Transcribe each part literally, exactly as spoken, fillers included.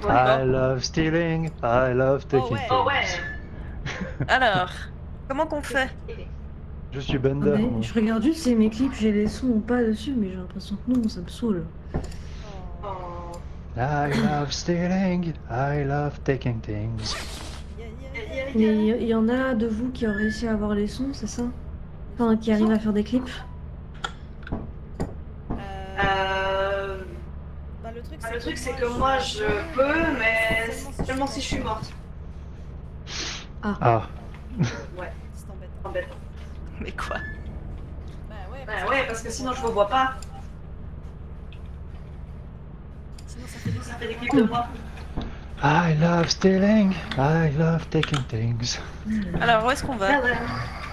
I love stealing, I love taking things. Oh ouais. Alors, comment qu'on fait? Je suis Bender. Ouais, moi. je regarde juste si mes clips j'ai les sons ou pas dessus, mais j'ai l'impression que non, ça me saoule. Oh. I love stealing, I love taking things. Mais il y, y en a de vous qui ont réussi à avoir les sons, c'est ça? Enfin, qui arrivent à faire des clips? Euh... Bah, le truc, bah, le truc c'est que moi je peux, mais seulement si je suis morte. Ah. Ouais, c'est embêtant. embêtant. Mais quoi? Bah ouais, Bah ouais, parce que sinon je me vois pas. sinon ça fait des Ça fait des clips de moi. I love stealing, I love taking things. Alors, où est-ce qu'on va? Ah ouais.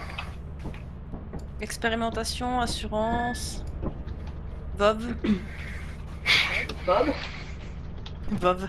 Expérimentation, assurance... Vov. Bob. Vov.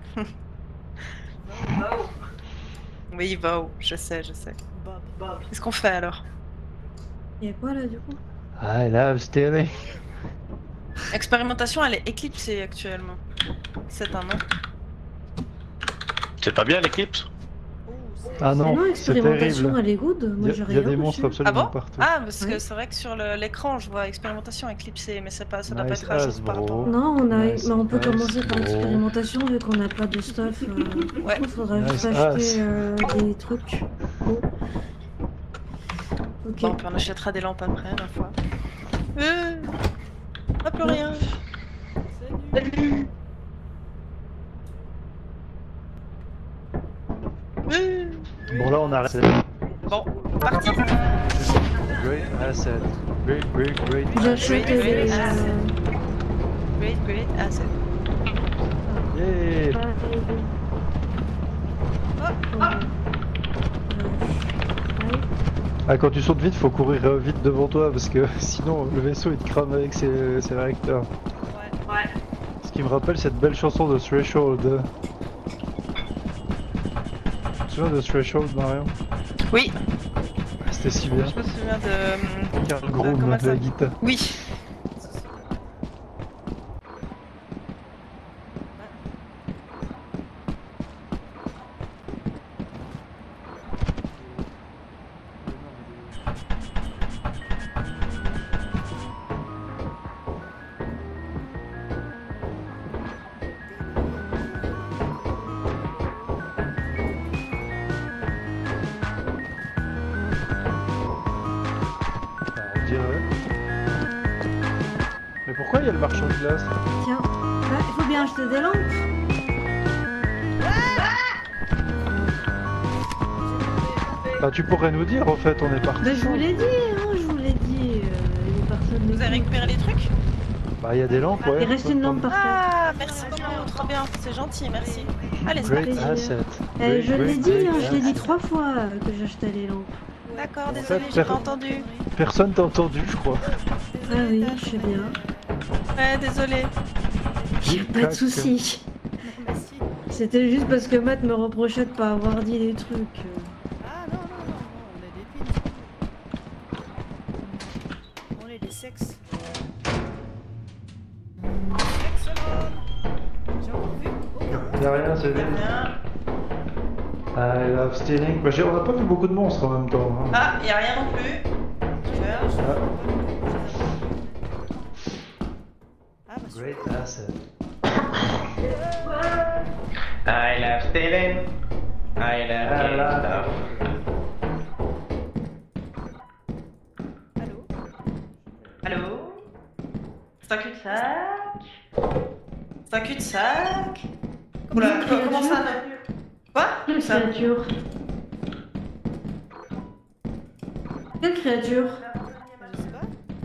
Bob. Oui, Vov, je sais, je sais. Bob. Bob. Qu'est-ce qu'on fait alors? Y'a quoi là du coup? I love stealing. Expérimentation, elle est éclipsée actuellement. C'est un nom. C'est pas bien l'éclipse? Ah Mais non, non, c'est l'expérimentation terrible. elle est good, moi Il y j'ai a, rien y a des reçu. monstres Ah absolument bon? partout. Ah, parce que Oui. c'est vrai que sur le- l'écran, je vois expérimentation éclipsée, mais c'est pas, ça doit Nice pas être à jour as, par bro. rapport. Non, on a, Nice mais on peut as, commencer par bro. l'expérimentation vu qu'on n'a pas de stuff. Euh... Ouais. Il faudra Nice juste as. acheter euh, des trucs. Oh. Ok. Bon, puis on achètera des lampes après, ma foi. Euh... Ah, plus rien. Salut. Euh... Bon là on arrête. Bon, parti. Great asset. Great, great, great J'achète Great, great des. asset. euh, Great, great asset. Yeah. Ah, quand tu sautes vite, faut courir euh, vite devant toi parce que sinon le vaisseau il te crame avec ses, ses réacteurs. Ouais. Ouais. Ce qui me rappelle cette belle chanson de Threshold. Tu te souviens de Threshold, Marion? Oui, C'était si bien. je me souviens de... Carl Euh, Groom comment de ça la guitare. Oui. Ah, on dirait. Mais pourquoi il y a le marchand de glace? Tiens, bah, il faut bien acheter des lampes. Bah tu pourrais nous dire en fait, on est parti. Bah, je vous l'ai dit, hein, je vous l'ai dit. Euh, les personnes Vous avez récupéré les trucs? Bah il y a des lampes, ouais. Il reste une lampe par terre. Ah, merci beaucoup, trop bien, c'est gentil, merci. Allez, c'est Great parti. plaisir. asset. Eh, Great, je l'ai great, dit, great hein, je l'ai dit asset. trois fois euh, que j'achetais les lampes. D'accord, En désolé, fait, j'ai per- pas entendu. Personne t'a entendu, je crois. Ah oui, je sais bien. Ouais, désolé. Y a pas de soucis. Merci. C'était juste parce que Matt me reprochait de pas avoir dit des trucs. euh. Ah non, non, non, non, on est des pins. On est des sexes. Excellent. J'ai encore vu aucun. Y'a rien, c'est Très bien. I love stealing. Bah, j'ai- on n'a pas vu beaucoup de monstres en même temps. hein. Ah, y a rien non plus. Super. Ah bah super. Great asset. I love stealing. I love Ah, getting là. stuff. Allô. Allô? C'est un cul-de-sac? C'est un cul-de-sac? Oula, Quelle co- comment ça? créature Quoi? Quelle Ça- créature? Quelle créature? Je sais pas.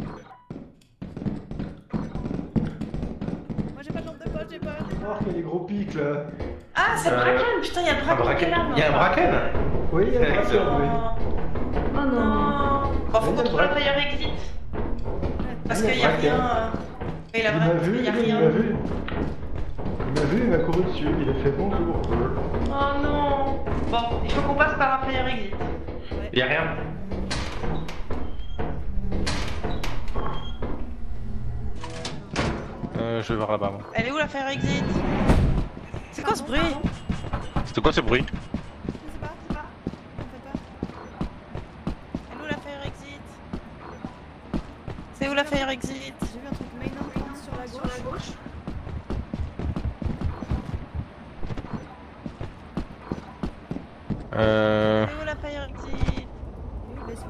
Moi j'ai pas de lampe de poche, j'ai pas. Oh, quel est gros pic là. Ah, c'est Euh, Bracken! Putain, y'a Un Bracken qui est braken. là! Il y a un braken. Oui, il y a un braken, Excellent. oui. Oh non. Non! Bon, faut Il y a qu'on trouve un Bracken. player exit. Parce Il y a qu'il y a Bracken. rien. euh, Oui, il a Il m'a vraiment. vu, Il y a il rien. m'a vu. Il m'a vu, il m'a couru dessus, il a fait bonjour. Oh non! Bon, il faut qu'on passe par un player exit. Il y a rien. Euh, je vais voir là-bas. moi. Elle est où la player exit? C'est quoi ce bruit? C'était quoi ce bruit? Je sais pas, je sais pas. On fait pas. Elle est où la fire exit? C'est où la fire exit? J'ai vu un truc main entrance sur la gauche. Sur la gauche. Euh... C'est où la fire exit? Et le vaisseau.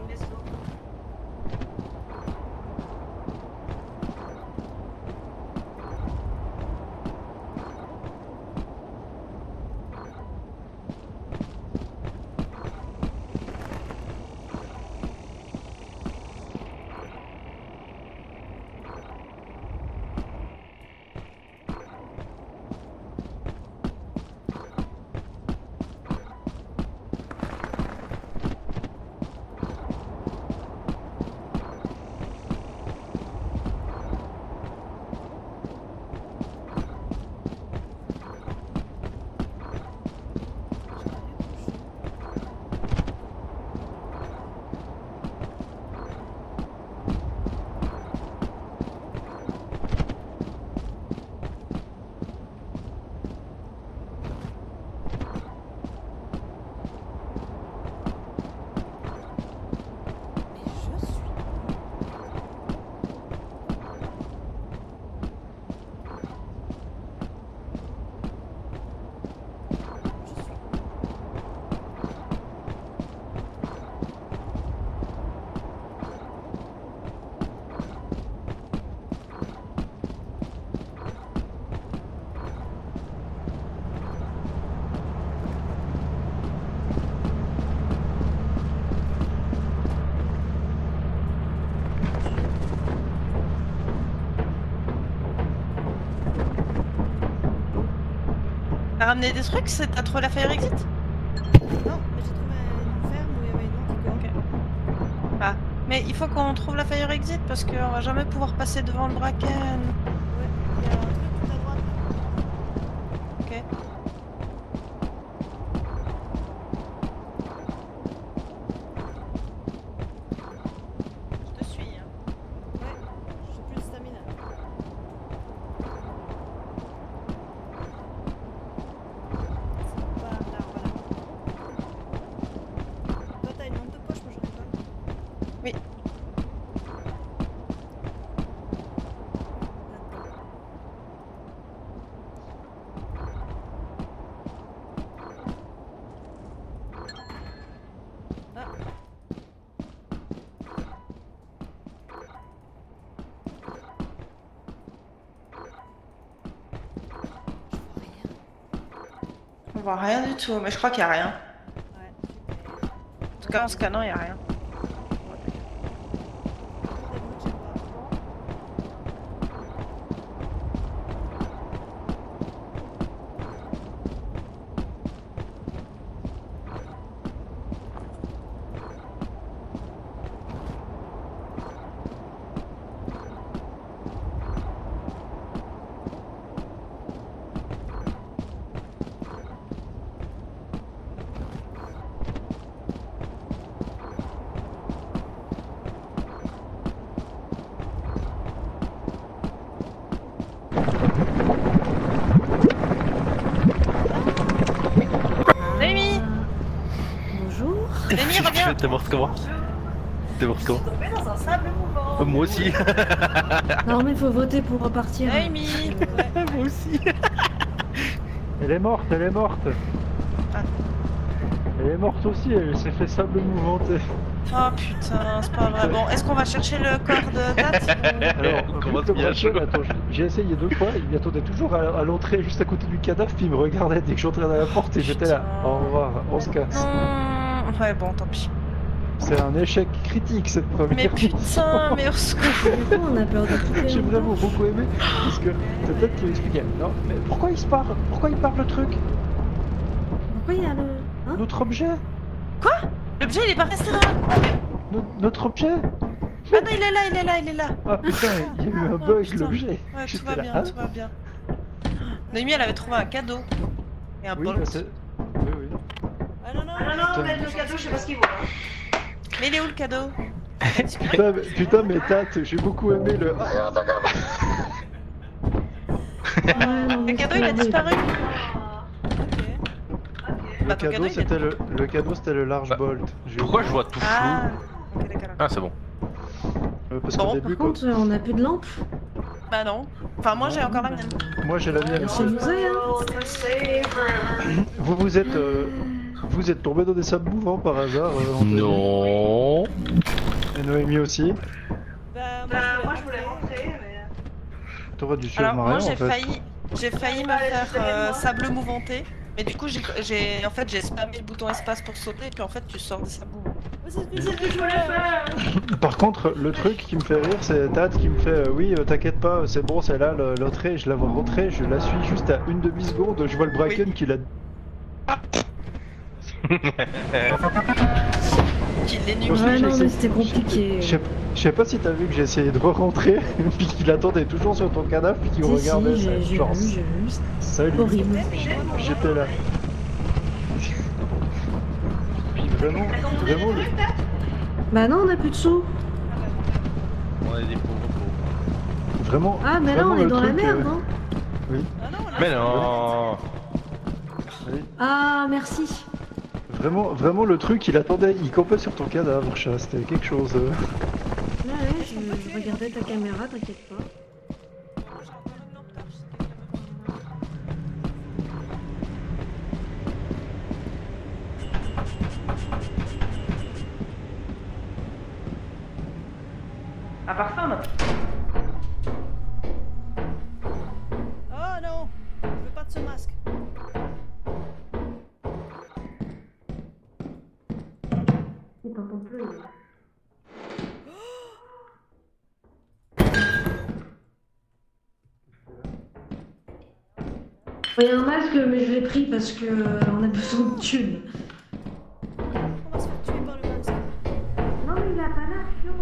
T'as ramené des trucs? C'est- T'as trouvé la fire exit? Non, mais j'ai trouvé une ferme où il y avait une anticorps. Ok. Ah, mais il faut qu'on trouve la fire exit parce qu'on va jamais pouvoir passer devant le bracken. Ouais, il y a un truc tout à droite là. Ok. Je te suis, hein. Ouais, j'ai plus de stamina. C'est pas là, voilà. Toi t'as une lampe de poche, moi j'en ai pas. Oui. Ah. On voit rien du tout, mais je crois qu'il y a rien. Ouais, super. En tout cas, en scannant, il y a rien. Amy! Bonjour. Amy, reviens! T'es morte comment? T'es morte comment? Tombé dans un sable mouvant. Euh, Moi aussi. Non mais faut voter pour repartir. Amy! Moi aussi. Elle est morte, elle est morte. Ah. Elle est morte aussi, elle s'est fait sable mouvanté. Oh putain, c'est pas vrai. Bon, est-ce qu'on va chercher le corps de Tat ou... Alors, On vu commence que le bien braqueur, chaud. attends, j'ai- j'ai essayé deux fois, il m'attendait toujours à, à l'entrée juste à côté du cadavre, puis il me regardait dès que j'entrais dans la porte et j'étais là. Putain. Au revoir, on se casse. Non. Ouais, bon, tant pis. C'est un échec critique cette première Mais mission. putain, mais au secours. Du coup on a peur de tout J'ai vraiment beaucoup aimé, parce que c'est peut-être qui m'expliquait. Non, mais pourquoi il se parle? Pourquoi il parle le truc? Pourquoi il y a le... Hein? Notre objet? L'objet, il est pas resté dans la... No- Notre objet? Ah non, il est là, il est là, il est là. Ah putain, il y a eu un Oh, bug, putain. l'objet. Ouais, tout J'étais va là, bien, hein? tout va bien. Noémie, elle avait trouvé un cadeau. Et un Oui, bolt. bah c'est... Oui, oui. Ah non, non, Ah non, non, mais le cadeau, je sais pas ce qu'il vaut. hein. Mais il est où le cadeau? Putain, mais, putain, mais Tat, j'ai beaucoup aimé le... Ouais, non, Le mais cadeau, c'est il a horrible. disparu. Ah. Bah, ton cadeau cadeau, il c'était est- le, le cadeau c'était le large Bah, bolt. J'ai Pourquoi oublié. je vois tout flou? Ah, ok, d'accord. Ah, c'est bon. Euh, Parce Bon, qu'au par début, Par contre, euh, on a plus de lampe. Bah non. Enfin, moi j'ai encore la mienne. quand- moi j'ai la mienne. C'est nous, hein. Vous vous êtes, euh, vous êtes tombé dans des sables mouvants par hasard euh, Anthony Non. Et Noémie aussi. Bah, Bah, moi je voulais rentrer, mais. T'aurais dû suivre Alors moi Marion j'ai en fait. failli, j'ai failli me Ouais, faire c'est euh, moi. sable mouvementé, mais du coup j'ai, j'ai, en fait j'ai spammé le bouton espace pour sauter, et puis en fait tu sors des sables mouvants. ouais, c'est ce que C'est j'ai ce que je voulais faire. Par contre, le truc qui me fait rire, c'est Tad qui me fait euh, oui, euh, t'inquiète pas, c'est bon, c'est là le- l'entrée. Je la vois rentrer, je la suis juste à une demi seconde. Je vois le Bracken qui l'a. Qui l'énumère. Aussi, Ouais, j'ai non, essayé- mais c'était compliqué. Je sais- je sais pas si t'as vu que j'ai essayé de re-rentrer, puis qu'il attendait toujours sur ton cadavre, puis qu'il Si, regardait. si, ça, j'ai j'ai genre, vu, j'ai vu. salut. C'est horrible. J'étais là. Puis vraiment, vraiment, le- Bah non, on a plus de sous. On est des pauvres pauvres. vraiment. Ah, mais là, vraiment on est le dans la truc, merde, euh, non Ah non, on a Mais non. oui. Ah, merci. Vraiment, vraiment le truc, il attendait, il campait sur ton cadavre, chat. C'était quelque chose. euh. Ouais, ouais, je, je regardais ta caméra, t'inquiète pas. À part ça, on a. Oh non, je veux pas de ce masque. Il t'entend plus. Il y a un masque, mais je l'ai pris parce que euh, on a besoin de thunes. On va se faire tuer par le masque. Non, mais il a pas l'action.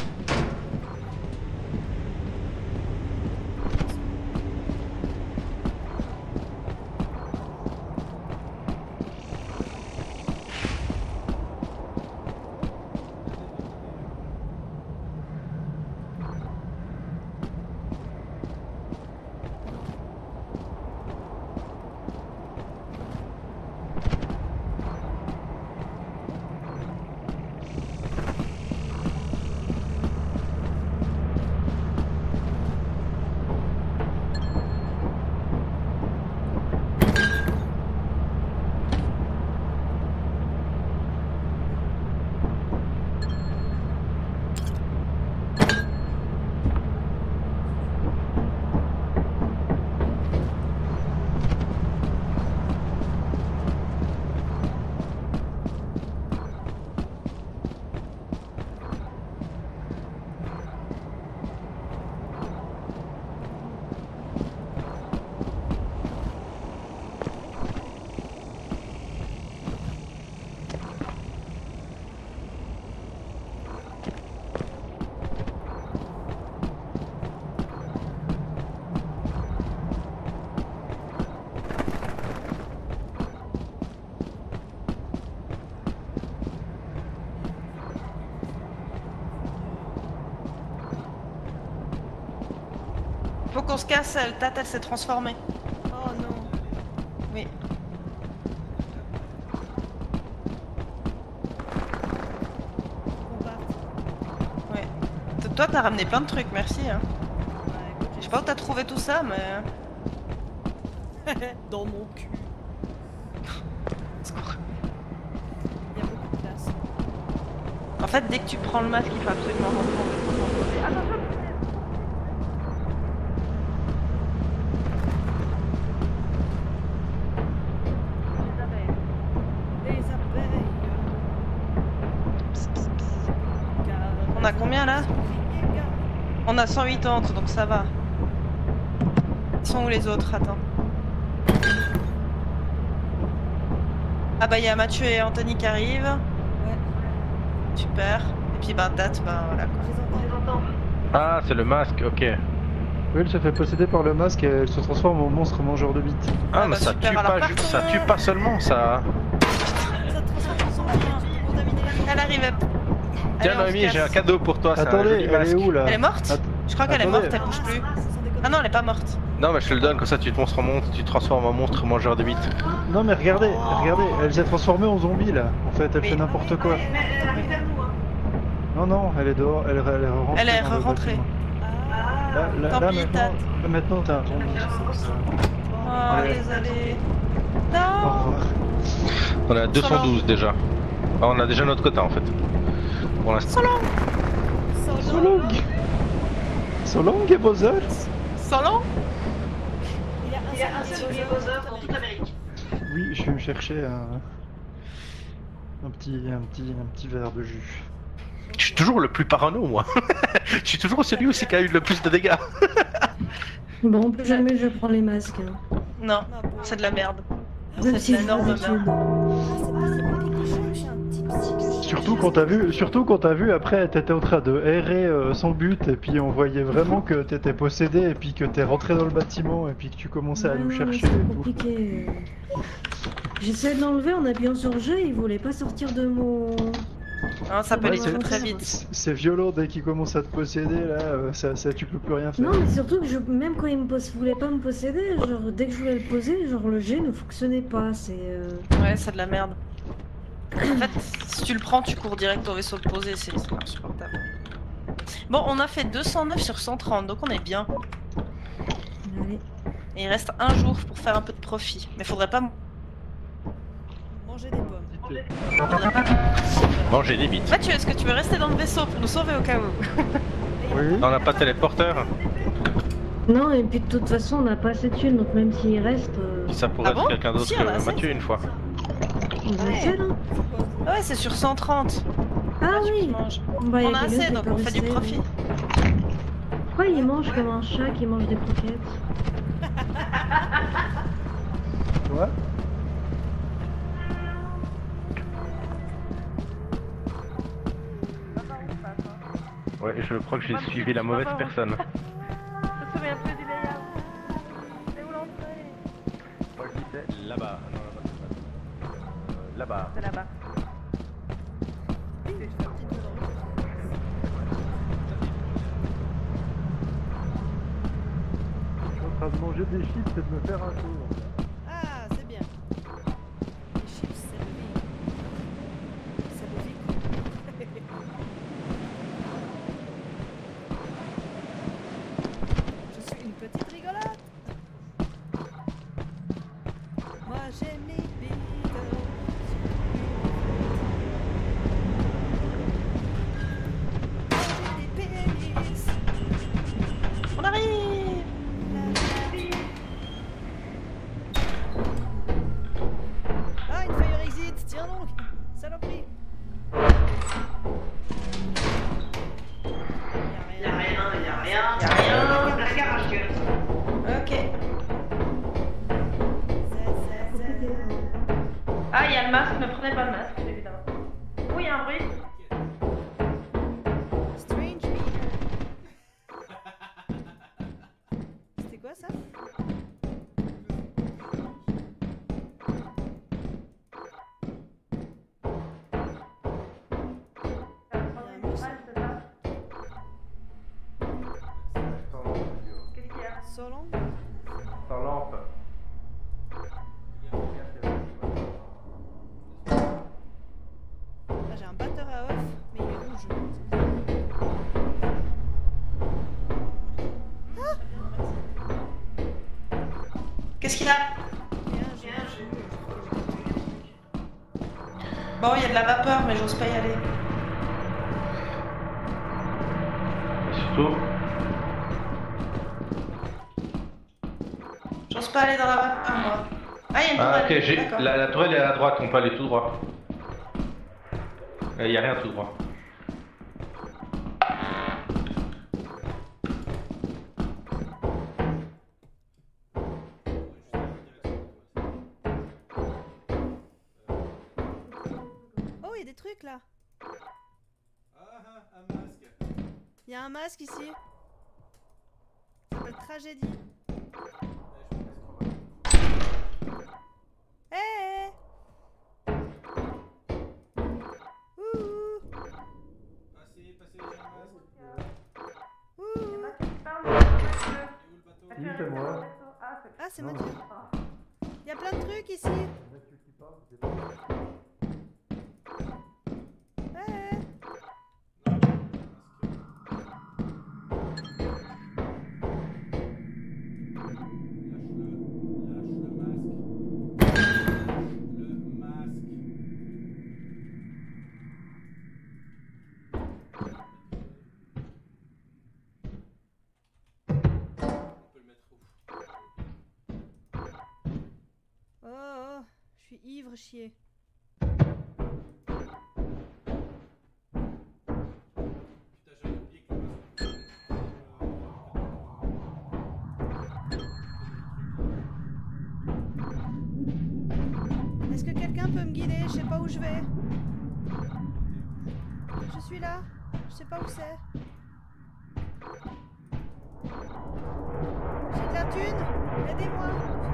Faut qu'on se casse, elle, Tat, elle s'est transformée. Oh non. Oui. On part. Ouais. T- Toi t'as ramené plein de trucs, merci. Hein. Ouais, écoute, Je sais pas où t'as trouvé tout ça, mais. j'ai- Dans mon cul. Il y a beaucoup de place. En fait, dès que tu prends le masque, il faut absolument rentrer. Attention. Les abeilles. Psst, psst, psst. Car- On a combien là? On a cent quatre-vingts, donc ça va. Ils sont où les autres? Attends. Ah bah il y a Mathieu et Anthony qui arrivent. Ouais, Super. Et puis bah Tat, bah voilà quoi. je les entends. Ah, c'est le masque, ok. Oui, elle se fait posséder par le masque et elle se transforme en monstre mangeur de bites. Ah, Ah, mais bah, ça super, tue alors pas, partons. ju- ça tue pas seulement, ça. Ça te transforme en zombie, contaminé. Elle arrive. Allez, Tiens, on se Noémie, casse. j'ai un cadeau pour toi, c'est un Attendez, joli elle masque. est où là Elle est morte? Att- Je crois qu'elle est Attendez. morte, elle bouge plus. Sans déconner. Ah non, elle est pas morte. Non, mais je te le donne, comme ça tu te monstres en monstre, tu te transformes en monstre mangeur de bites. Non mais regardez, regardez, elle s'est transformée en zombie là. En fait, elle Oui. fait n'importe quoi. Mais elle arrive vers nous, hein. Non, non, elle est dehors, elle, elle est rentrée. Elle est dans le rentrée. bâtiment. Ah, Là, là, Tant là, pis, maintenant, là, maintenant t'es un zombie. Oh, Ouais. désolé. Au Non. revoir. On est à deux cent douze déjà. Ah, on a déjà notre quota en fait. Pour l'instant. So long So long, Bowser. Sans long. Il y a un il y a un seul seul Bowser Bowser dans toute l'Amérique. Oui, je vais me chercher un... Un petit, un petit, un petit verre de jus. Je suis toujours le plus parano moi. Je suis toujours celui aussi qui a eu le plus de dégâts. Bon, plus jamais je prends les masques. Hein. Non, Non, pour- c'est de la merde. Même C'est si de je l'énorme l'habitude. merde. Ah, c'est pas c'est pas quelque chose, je suis un petit psy. Surtout quand t'as vu, surtout quand t'as vu après, t'étais en train de errer euh, sans but et puis on voyait vraiment que t'étais possédé et puis que t'es rentré dans le bâtiment et puis que tu commençais à Ouais, nous non, mais chercher et c'est tout. compliqué. euh. J'essaie de l'enlever en appuyant sur G, il voulait pas sortir de mon... Non, ça peut Ouais, aller c'est- très très c'est- vite. C'est c'est violent dès qu'il commence à te posséder là, euh, ça, ça, tu peux plus rien faire. Non, mais surtout que je, même quand il me pos- voulait pas me posséder, genre dès que je voulais le poser, genre le G ne fonctionnait pas, c'est... euh, Ouais, c'est de la merde. En fait, si tu le prends, tu cours direct au vaisseau posé, c'est c'est insupportable. Bon, on a fait deux cent neuf sur cent trente, donc on est bien. Allez. Et il reste un jour pour faire un peu de profit. Mais faudrait pas... Manger des pommes. Manger des bites. Mathieu, est-ce que tu veux rester dans le vaisseau pour nous sauver au cas où? Oui. On n'a pas de téléporteur. Non, et puis de toute façon, on n'a pas assez de thunes, donc même s'il reste, euh, Puis ça pourrait Ah être bon quelqu'un d'autre Si, on a que assez. Mathieu une fois. on va Ouais. essayer, là. Ouais, c'est sur cent trente. Ah Mathieu qui oui mange. Bah, y On a quelqu'un assez, qui donc peut on fait du rester, profit. oui. Pourquoi il mange comme un chat qui mange des croquettes? Toi Ouais, je crois que j'ai suivi la mauvaise personne. Je me souviens plus du layout. C'est où l'entrée? Là-bas. Non, là-bas, c'est pas. Euh, Là-bas. C'est là-bas. Je fais un petit tour dans le- Je suis en train de manger des chips et de me faire un tour. Ah, c'est bien. Les chips, c'est le vie. C'est le vie. Je suis une petite rigolote. Moi, j'aime les Beatles. Manger des pénis. On arrive! Ah, une fire exit, tiens donc, saloperie. Y'a rien, y'a rien, Y'a y'a rien. rien. La garage gueule. Ok. Ah, il y a le masque, ne prenez pas le masque, évidemment. Oui, il y a un bruit. Strange Peter. C'était quoi ça? Qu'est-ce qu'il y a? Solon? Sans lampe. Ah, j'ai un batteur à off, mais il est rouge. Qu'est-ce qu'il y a? Et un jeu. Bon, il y a de la vapeur, mais j'ose pas y aller. Et surtout, J'ose pas aller dans la vapeur, moi. Ah, il y a une ah, tourelle. ok, j'ai D'accord. la, la tourelle est à la droite, on peut aller tout droit. Il n'y a rien tout droit. Oh, il y a des trucs là. Il y a un masque ici. Ça s'appelle Tragédie. Hé hey. Ouh. Ouh. Oui, c'est moi. c'est Non, Mathieu. Il y a plein de trucs ici. Ouais. Oh, oh, je suis ivre, chier. Est-ce que quelqu'un peut me guider? Je sais pas où je vais. Je suis là. Je sais pas où c'est. J'ai de la thune. Aidez-moi.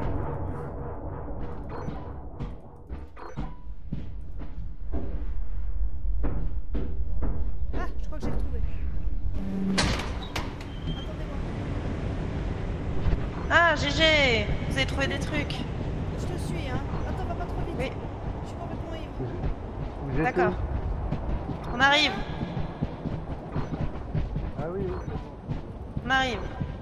Ah, je crois que j'ai retrouvé. Attendez-moi. Ah, G G. Vous avez trouvé des trucs. Je te suis, hein. Attends, va pas trop vite. Oui. Je suis complètement ivre. Vous êtes D'accord. où? On arrive. Ah oui, oui. On arrive.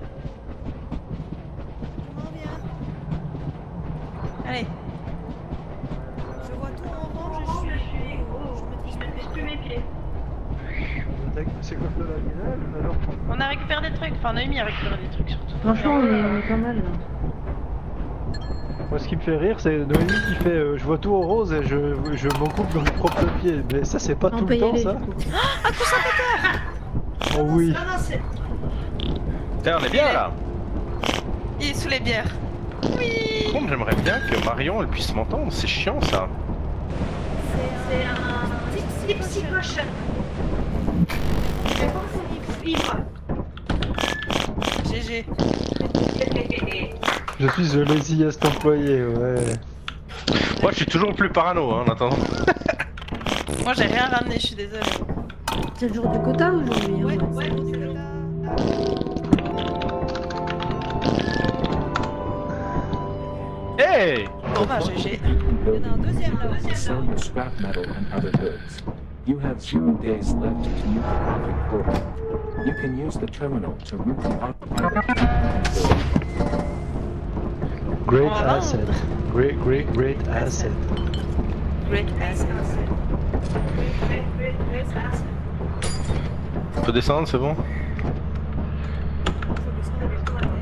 Je m'en viens. Allez. Je vois tout en orange et je suis. Je maîtrise plus mes pieds. C'est comme de la gueule, alors. On a récupéré des trucs. Enfin, Noémie a récupéré des trucs surtout. Franchement, on est, on est pas mal là. Moi, ce qui me fait rire, c'est Noémie qui fait euh, je vois tout en rose et je, je m'en coupe dans mes propres pieds. Mais ça, c'est pas On tout peut le y temps, aller, ça. du coup. Ah, tout ça pétard. Oh oui. Non, non, c'est. Tiens, on est bien là. Il est sous les bières. Par Oui. contre, j'aimerais bien que Marion elle puisse m'entendre, c'est chiant ça. C'est un. C'est psychoche. C'est pas son ivre. G G. Je suis le laziest employé, ouais. Moi, je suis toujours le plus parano hein, en attendant. Moi, j'ai rien ramené, je suis désolée. C'est le jour du quota aujourd'hui. Ouais, Hein. ouais, c'est là. Hey! Bon bah, G G. Il y en a un deuxième là. Sell your scrap metal and other goods. You have few days left to use the profit portal. You can use the terminal to route the occupied. Great Oh, asset. Great, great, great asset. Great ass. On peut descendre, c'est bon? Faut descendre avec la bouteille.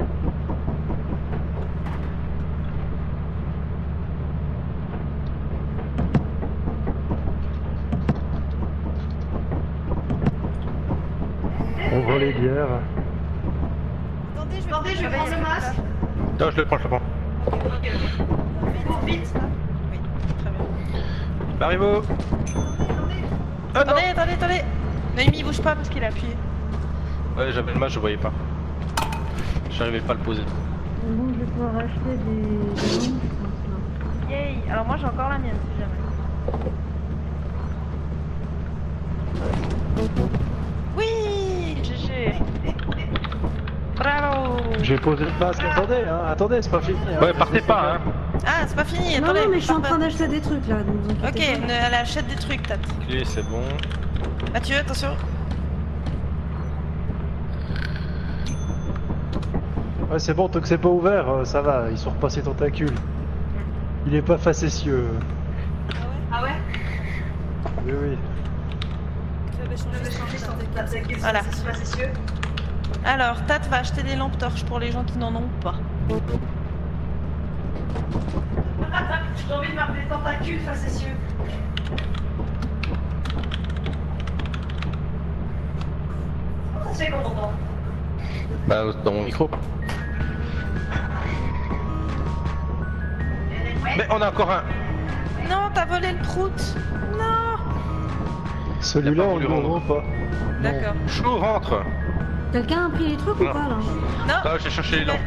On vend les bières. Attendez, je vais, Attendez, je vais prendre le masque. Non, je le prends, je le prends. Vite, vite. Oui, très bien. Marimo! Ah non! Attendez, attendez, attendez. Noémie, bouge pas parce qu'il a appuyé. Ouais, j'avais le match, je voyais pas. J'arrivais pas à le poser. Donc je vais pouvoir acheter des, des lampes, je pense, là. Yay. Alors moi, j'ai encore la mienne si jamais. Oui, G G. Bravo. J'ai posé le masque, attendez, hein, attendez, c'est pas fini. Hein. Ouais, partez pas, hein! Ah, c'est pas fini, Non, attendez. non, mais je suis en pars train pas. d'acheter des trucs là, donc vous Ok, inquiétez pas. ne- elle achète des trucs, Tat. Clé, c'est bon. Mathieu, attention. Ouais, c'est bon, tant que c'est pas ouvert, euh, ça va, ils sont repassés tentacules. Il est pas facétieux. Ah ouais. Ah ouais. Oui, oui. Je vais Je vais changer changer son son attaque. Voilà. C'est facétieux. Alors, Tat va acheter des lampes torches pour les gens qui n'en ont pas. J'ai envie de m'appeler tentacule facétieux. Comment ça se fait qu'on entend? Bah, dans mon micro. Mais on a encore un! Non, t'as volé le prout. Non. Celui-là, T'as pas on voulu le rendre. vend pas. D'accord. Chou, rentre! Quelqu'un a pris les trucs ou Non. pas là? Non. Ah, j'ai cherché les lampes.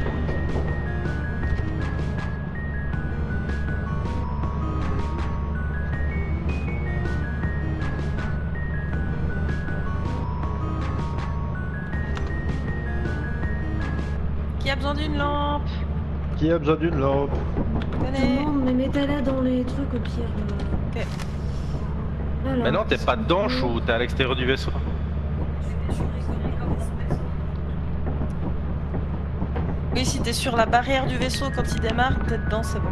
Qui a besoin d'une lampe? Qui a besoin d'une lampe? Tenez. Non, mais mettez-la dans les trucs au pire. euh. Ok. Alors, Mais non, t'es pas dedans, Chou, t'es à l'extérieur du vaisseau. Oui, si t'es sur la barrière du vaisseau quand il démarre, t'es dedans, c'est bon.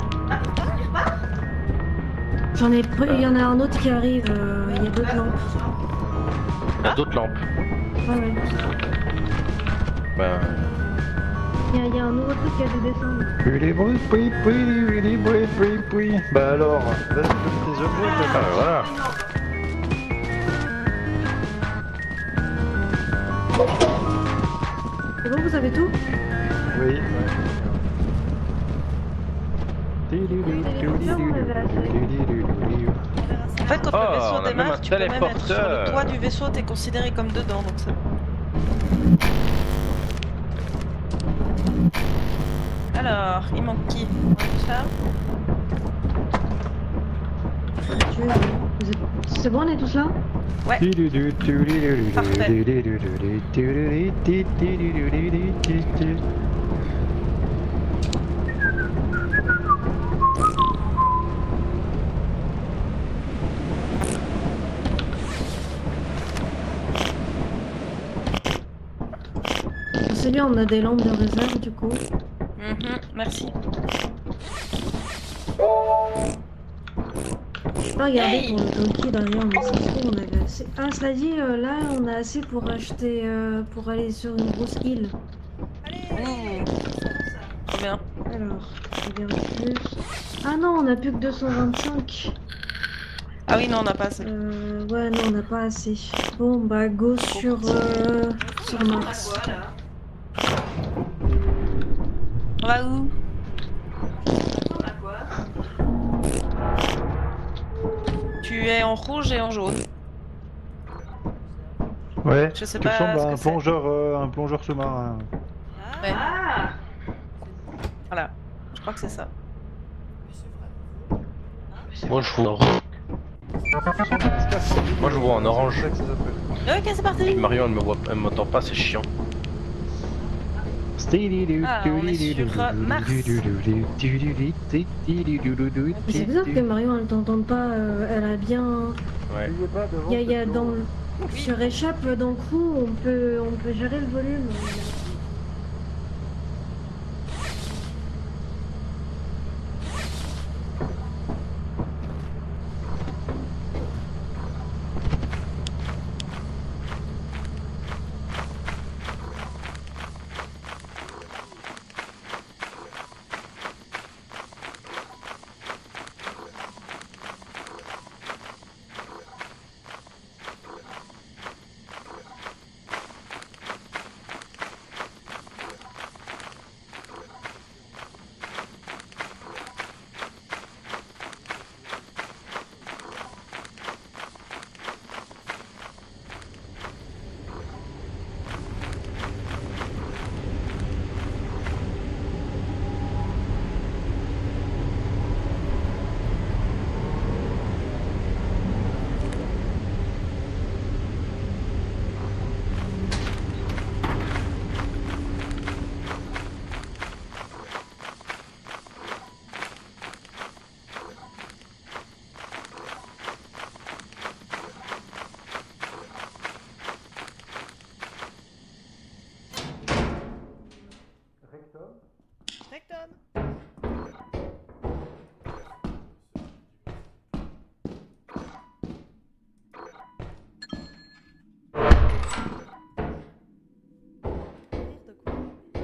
J'en ai pris, il y en a un autre qui arrive, euh, il y a d'autres lampes. Il y a d'autres lampes. Ouais, ouais. Ben, Il y, a- il y a un nouveau truc qui a dû descendre. Pretty boy, pretty, pretty, pretty boy, pretty, pretty. Bah alors, vas-y, donne tes objets, ah, toi. ben voilà. C'est bon, vous avez tout? Oui. En fait, quand Oh, le vaisseau on a même démarre, un tu peux même être sur le téléporteur. toit du vaisseau, t'es considéré comme dedans, donc c'est bon. Alors, il manque qui? Ça. Tu- vous êtes- C'est bon, on est tous là? C'est bien, on a des lampes de réserve du coup. Mhm, merci. Ah, regardez, Hey. pour le talkie derrière, mais ça se trouve, on avait assez. Ah, cela dit, euh, là, on a assez pour acheter. euh, pour aller sur une grosse île. Ouh. Trop bien. Alors, je regarde plus. Ah non, on a plus que deux cent vingt-cinq. Ah oui, non, on n'a pas assez. Euh, ouais, non, on n'a pas assez. Bon, bah, go sur. Euh, sur Mars. Quoi, là? On va où? On a quoi? Tu es en rouge et en jaune. Ouais, Je sais tu pas ressembles ce à un que c'est. plongeur, euh, un plongeur sous-marin. Ouais. Ah! Voilà, je crois que c'est ça. Moi je vois en Moi, je vois en orange. C'est ça que ça s'appelle. Ok, c'est parti. Puis Marion, elle me voit, elle m'entend pas, c'est chiant. Ah, on est sur, euh, Mars. Mais c'est bizarre que Marion elle t'entende pas, euh, elle a bien. Ouais. Il y a, il y a dans le. Sur échappe dans le coup, on peut, on peut gérer le volume. Rectum. Rire de quoi?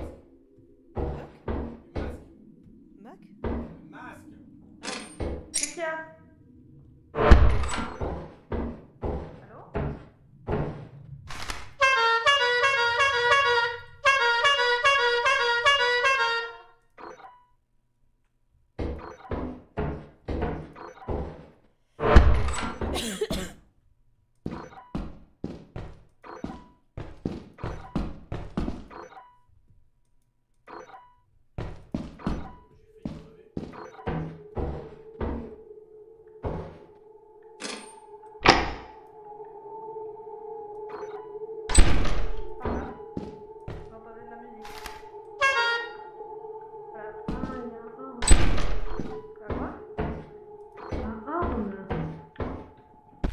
Mac? Mac? Qu'est-ce qu'il y a?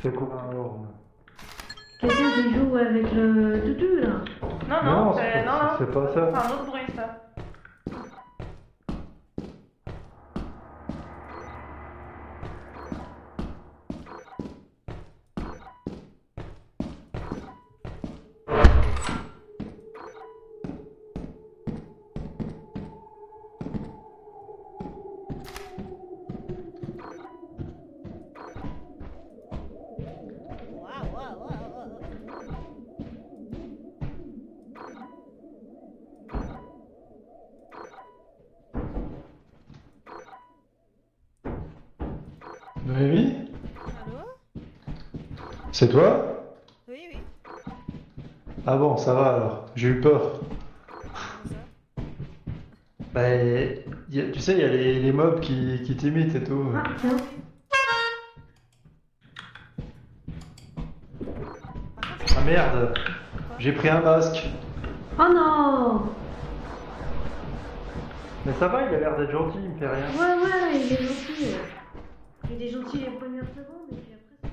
fais quoi alors? Quelqu'un qui joue avec le tutu là. Non, Mais non, non, c'est c'est- non, non. c'est pas ça. C'est un autre bruit, ça. Waouh, waouh, waouh, waouh. Noémie? Allô? C'est toi? Oui, oui. Ah bon, ça va alors. J'ai eu peur. Comment ça? Bah, y a- tu sais, il y a les, les mobs qui, qui t'imitent et tout. Ah, tiens. Ah merde, j'ai pris un masque. Oh non. Mais ça va, il a l'air d'être gentil, il me fait rien. Ouais, ouais, il est gentil. Il est gentil les premières secondes et puis après.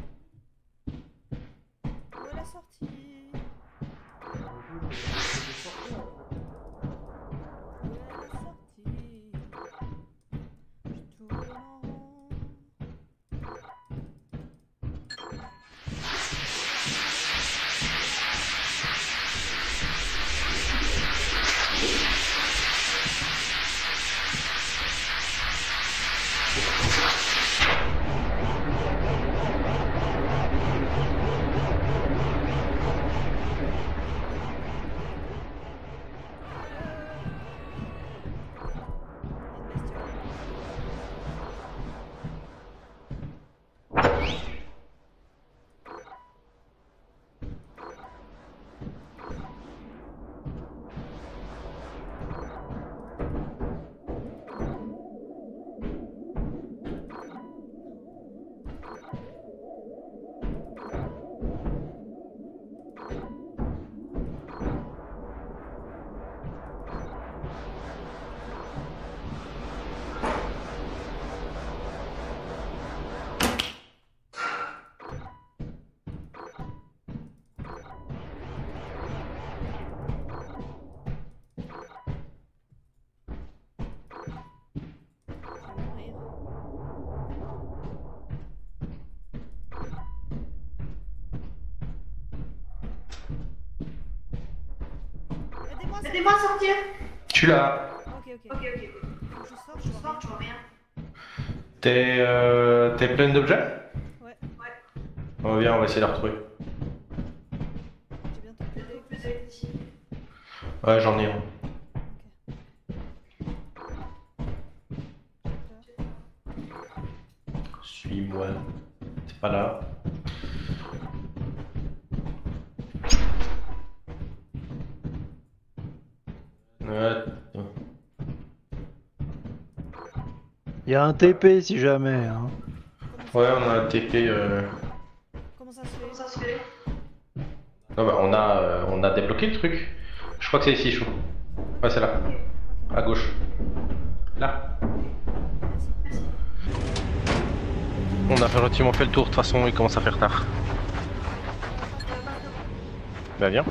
Où est la sortie? Où est la sortie? Je tourne en rond. Aidez-moi à sortir. Je suis là. Ok, ok. Ok, ok. Faut que je sors, je Je vois sors, je rien. vois rien. T'es euh, t'es pleine d'objets? Ouais, On vient, on va essayer de la retrouver. j'ai bientôt J'ai pété. plus d'électricité. Ouais, j'en ai un. Suis-moi. C'est pas là. Ouais. Il y a un T P si jamais. Hein. Ouais, on a un T P. Euh... Comment ça se fait? Comment ça se fait? Non, bah, on a, euh, on a débloqué le truc. Je crois que c'est ici, Chou. Ouais, c'est là. À gauche. Là. On a relativement fait le tour, de toute façon, il commence à faire tard. Bah, viens.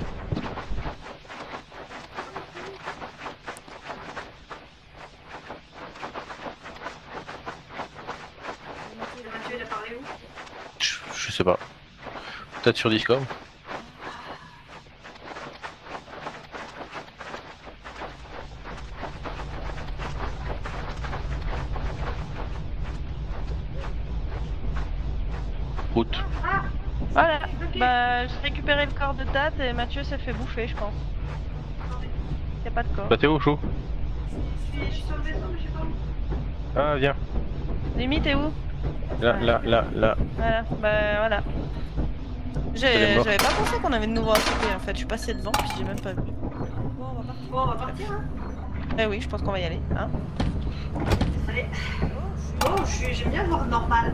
Mathieu, il a parlé où? Je, je sais pas. Peut-être sur Discord. Route. Voilà. Bah, j'ai récupéré le corps de Tat et Mathieu s'est fait bouffer, je pense. Y a pas de corps. Bah, t'es où, Chou? Je suis, je suis sur le vaisseau, mais je sais pas où. Ah, viens. Limite, t'es où? Là, là, là, là. Voilà, bah voilà. Elle est J'ai- morte. J'avais pas pensé qu'on avait de nouveau un T P en fait, je suis passé devant puis j'ai même pas vu. Bon, on va partir. Bon, on va partir, hein. Eh oui, je pense qu'on va y aller. Hein. Allez. Oh, je suis... Oh, je suis- j'aime bien voir normal.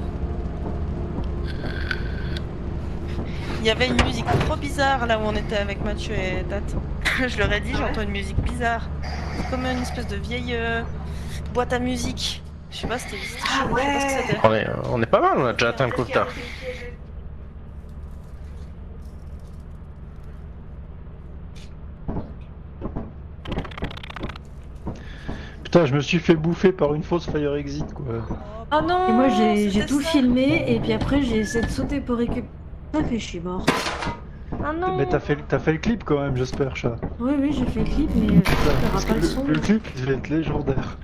Il y avait une musique trop bizarre là où on était avec Mathieu et Tat. Je leur ai dit, Ah ouais j'entends une musique bizarre. C'est comme une espèce de vieille euh, boîte à musique. Je sais pas, c'était c'était Ah chelou, je sais pas ce que ouais. c'était. On est, on est pas mal, on a déjà atteint le Qu'est-ce qu'il y a quota. qui est piégé? Putain, je me suis fait bouffer par une fausse fire exit quoi. Oh non. Et moi j'ai j'ai c'était tout ça. filmé et puis après j'ai essayé de sauter pour récupérer. Ça fait je suis mort. Ah non. Mais t'as fait, t'as fait le clip quand même, j'espère, chat. Oui oui j'ai fait le clip mais Putain, je parce pas que le son. le, le clip il va être légendaire.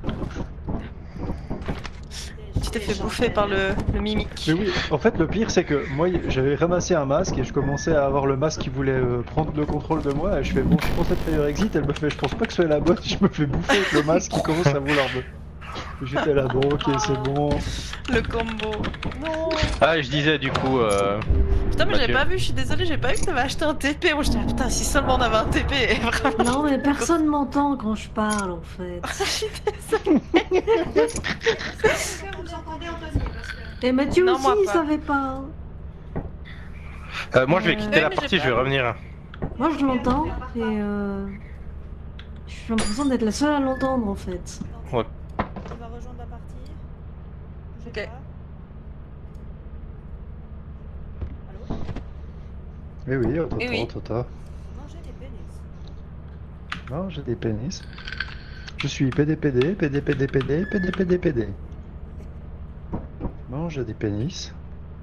Tu t'es fait bouffer par le, le mimique. Mais oui, en fait le pire c'est que moi j'avais ramassé un masque et je commençais à avoir le masque qui voulait euh, prendre le contrôle de moi et je fais bon je pense être fire exit, elle me fait je pense pas que ce soit la bonne, je me fais bouffer avec le masque qui commence à vouloir me... J'étais là bon ok c'est bon. Le combo. Non. Ah, je disais du coup. Euh... Putain, mais j'avais Mathieu. pas vu, je suis désolée, j'ai pas vu que t'avais acheté un T P. Moi j'étais là, putain, si seulement on avait un T P, vraiment. Non mais personne m'entend quand je parle en fait. Je suis désolée. Est-ce que vous entendez Anthony parce que... Et Mathieu Non, aussi moi il pas. savait pas. Euh, moi, je vais Euh, quitter oui, la mais partie, j'ai je vais pas- revenir. Moi je l'entends et euh... j'ai l'impression d'être la seule à l'entendre en fait. Ouais. Tu vas rejoindre la partie. Bougez Ok. pas. Allô? Mais oui, attends, Eh oui. attends, attends. Mangez des pénis. Non, j'ai des pénis. Je suis P D P D, P D P D P D, P D P D P D. Non, j'ai des pénis.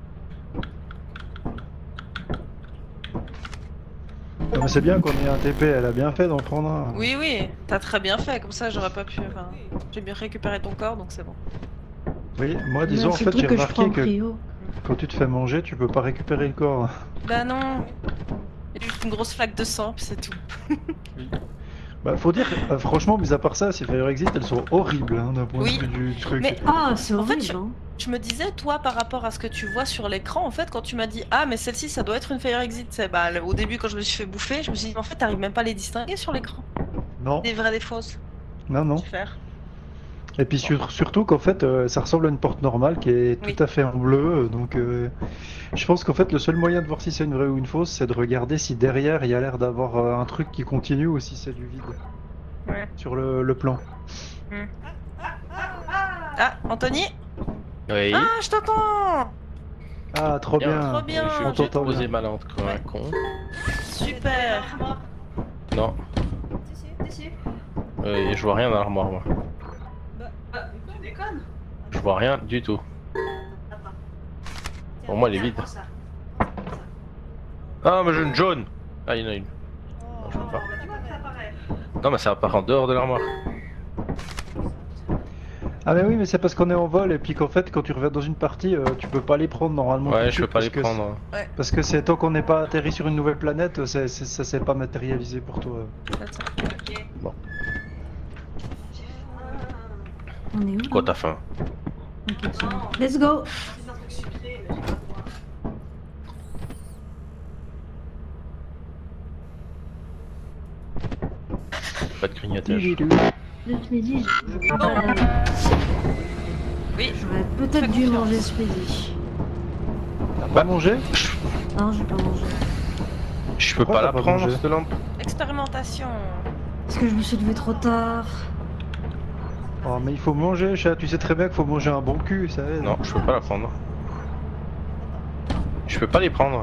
Non mais c'est bien qu'on ait un T P, elle a bien fait d'en prendre un. Oui, oui, t'as très bien fait, comme ça j'aurais pas pu. Enfin, j'ai bien récupéré ton corps donc c'est bon. Oui, moi disons en C'est le fait j'ai truc que je prends remarqué en que prio. quand tu te fais manger, tu peux pas récupérer le corps. Bah non. Il y a juste une grosse flaque de sang, puis c'est tout. Bah faut dire, euh, franchement, mis à part ça, ces Fire Exit, elles sont horribles hein, d'un point Oui. de vue du truc. Mais- Ah c'est En fait, horrible je- hein. Je me disais, toi, par rapport à ce que tu vois sur l'écran, en fait, quand tu m'as dit ah, mais celle-ci, ça doit être une Fire Exit, c'est- bah, le- au début, quand je me suis fait bouffer, je me suis dit, en fait, t'arrives même pas à les distinguer sur l'écran. Non, Des vraies, des fausses. non, non. Super. Et puis sur- surtout qu'en fait, euh, ça ressemble à une porte normale qui est tout Oui. à fait en bleu. euh, Donc euh, je pense qu'en fait, le seul moyen de voir si c'est une vraie ou une fausse, c'est de regarder si derrière il y a l'air d'avoir euh, un truc qui continue ou si c'est du vide Ouais. sur le, le plan. Ah, Anthony. Oui. Ah, je t'entends. Ah, trop Bien. bien. Trop bien. Je On suis t'entend posé bien. ma lente comme un con. Super. Non, Si, si. Si, si. euh, je vois rien dans l'armoire, moi. Ah, tu déconnes. Je vois rien du tout. Attends. Pour moi, elle est vide. Prends ça. Ah, mais j'ai une jaune. Ah, il y en a une. Oh, je veux pas. bah, tu vois que ça apparaît. Non, mais ça apparaît en dehors de l'armoire. Ah mais oui, mais c'est parce qu'on est en vol et puis qu'en fait, quand tu reviens dans une partie, euh, tu peux pas les prendre normalement. tout de Ouais, je suite peux pas parce les que prendre. Parce que c'est tant qu'on n'est pas atterri sur une nouvelle planète, c'est- c'est- ça s'est pas matérialisé pour toi. Attends. Ok. Bon. On est où Quoi, là t'as faim? Ok, tiens. Non, Let's go. c'est un truc sucré, mais j'ai pas le droit. Pas de grignotage. Le midi, Oui. j'aurais peut-être Fais dû confiance. manger ce midi. T'as pas mangé Non, j'ai pas mangé. Je peux Pourquoi pas t'as la pas prendre, mangé cette lampe? Expérimentation. Parce que je me suis levé trop tard. Oh mais il faut manger, chat, tu sais très bien qu'il faut manger un bon cul, ça aide. Non, je peux pas la prendre. Je peux pas les prendre.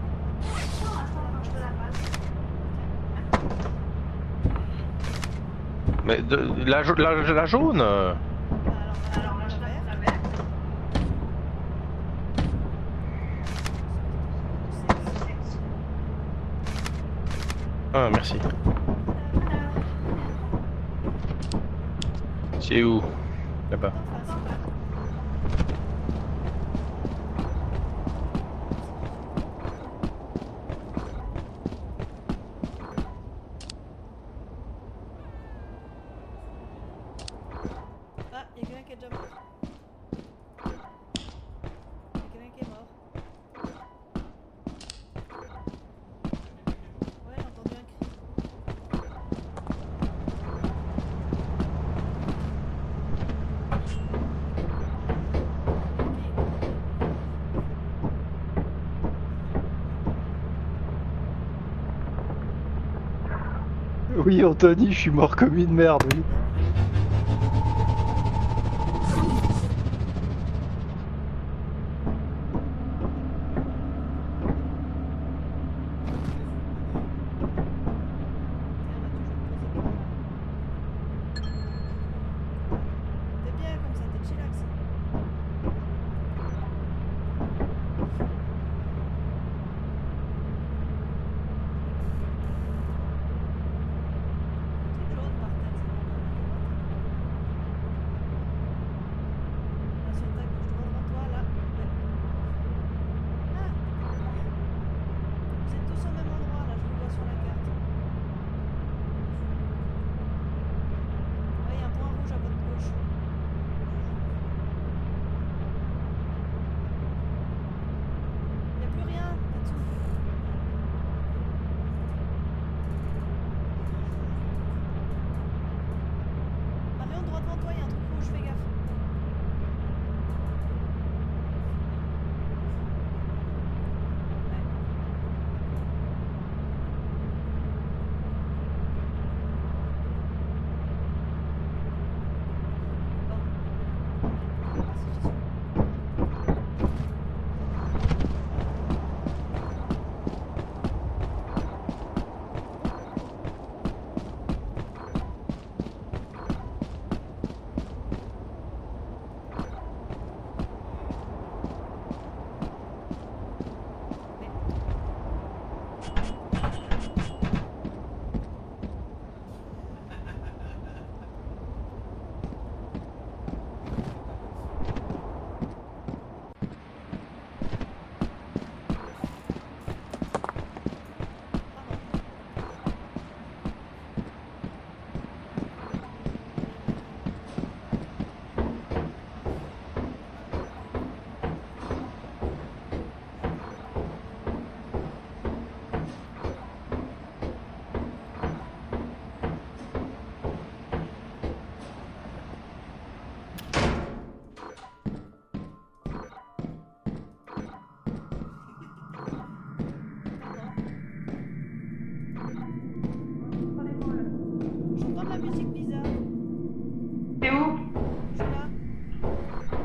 Mais de, la, ja- la, la jaune euh, Alors là, je vais la verte. Ah, merci. C'est où? Là-bas. Ah, il y a quelqu'un qui est déjà mort. Il y a quelqu'un qui est mort. Ouais, j'ai entendu un cri. Oui Anthony, je suis mort comme une merde, oui.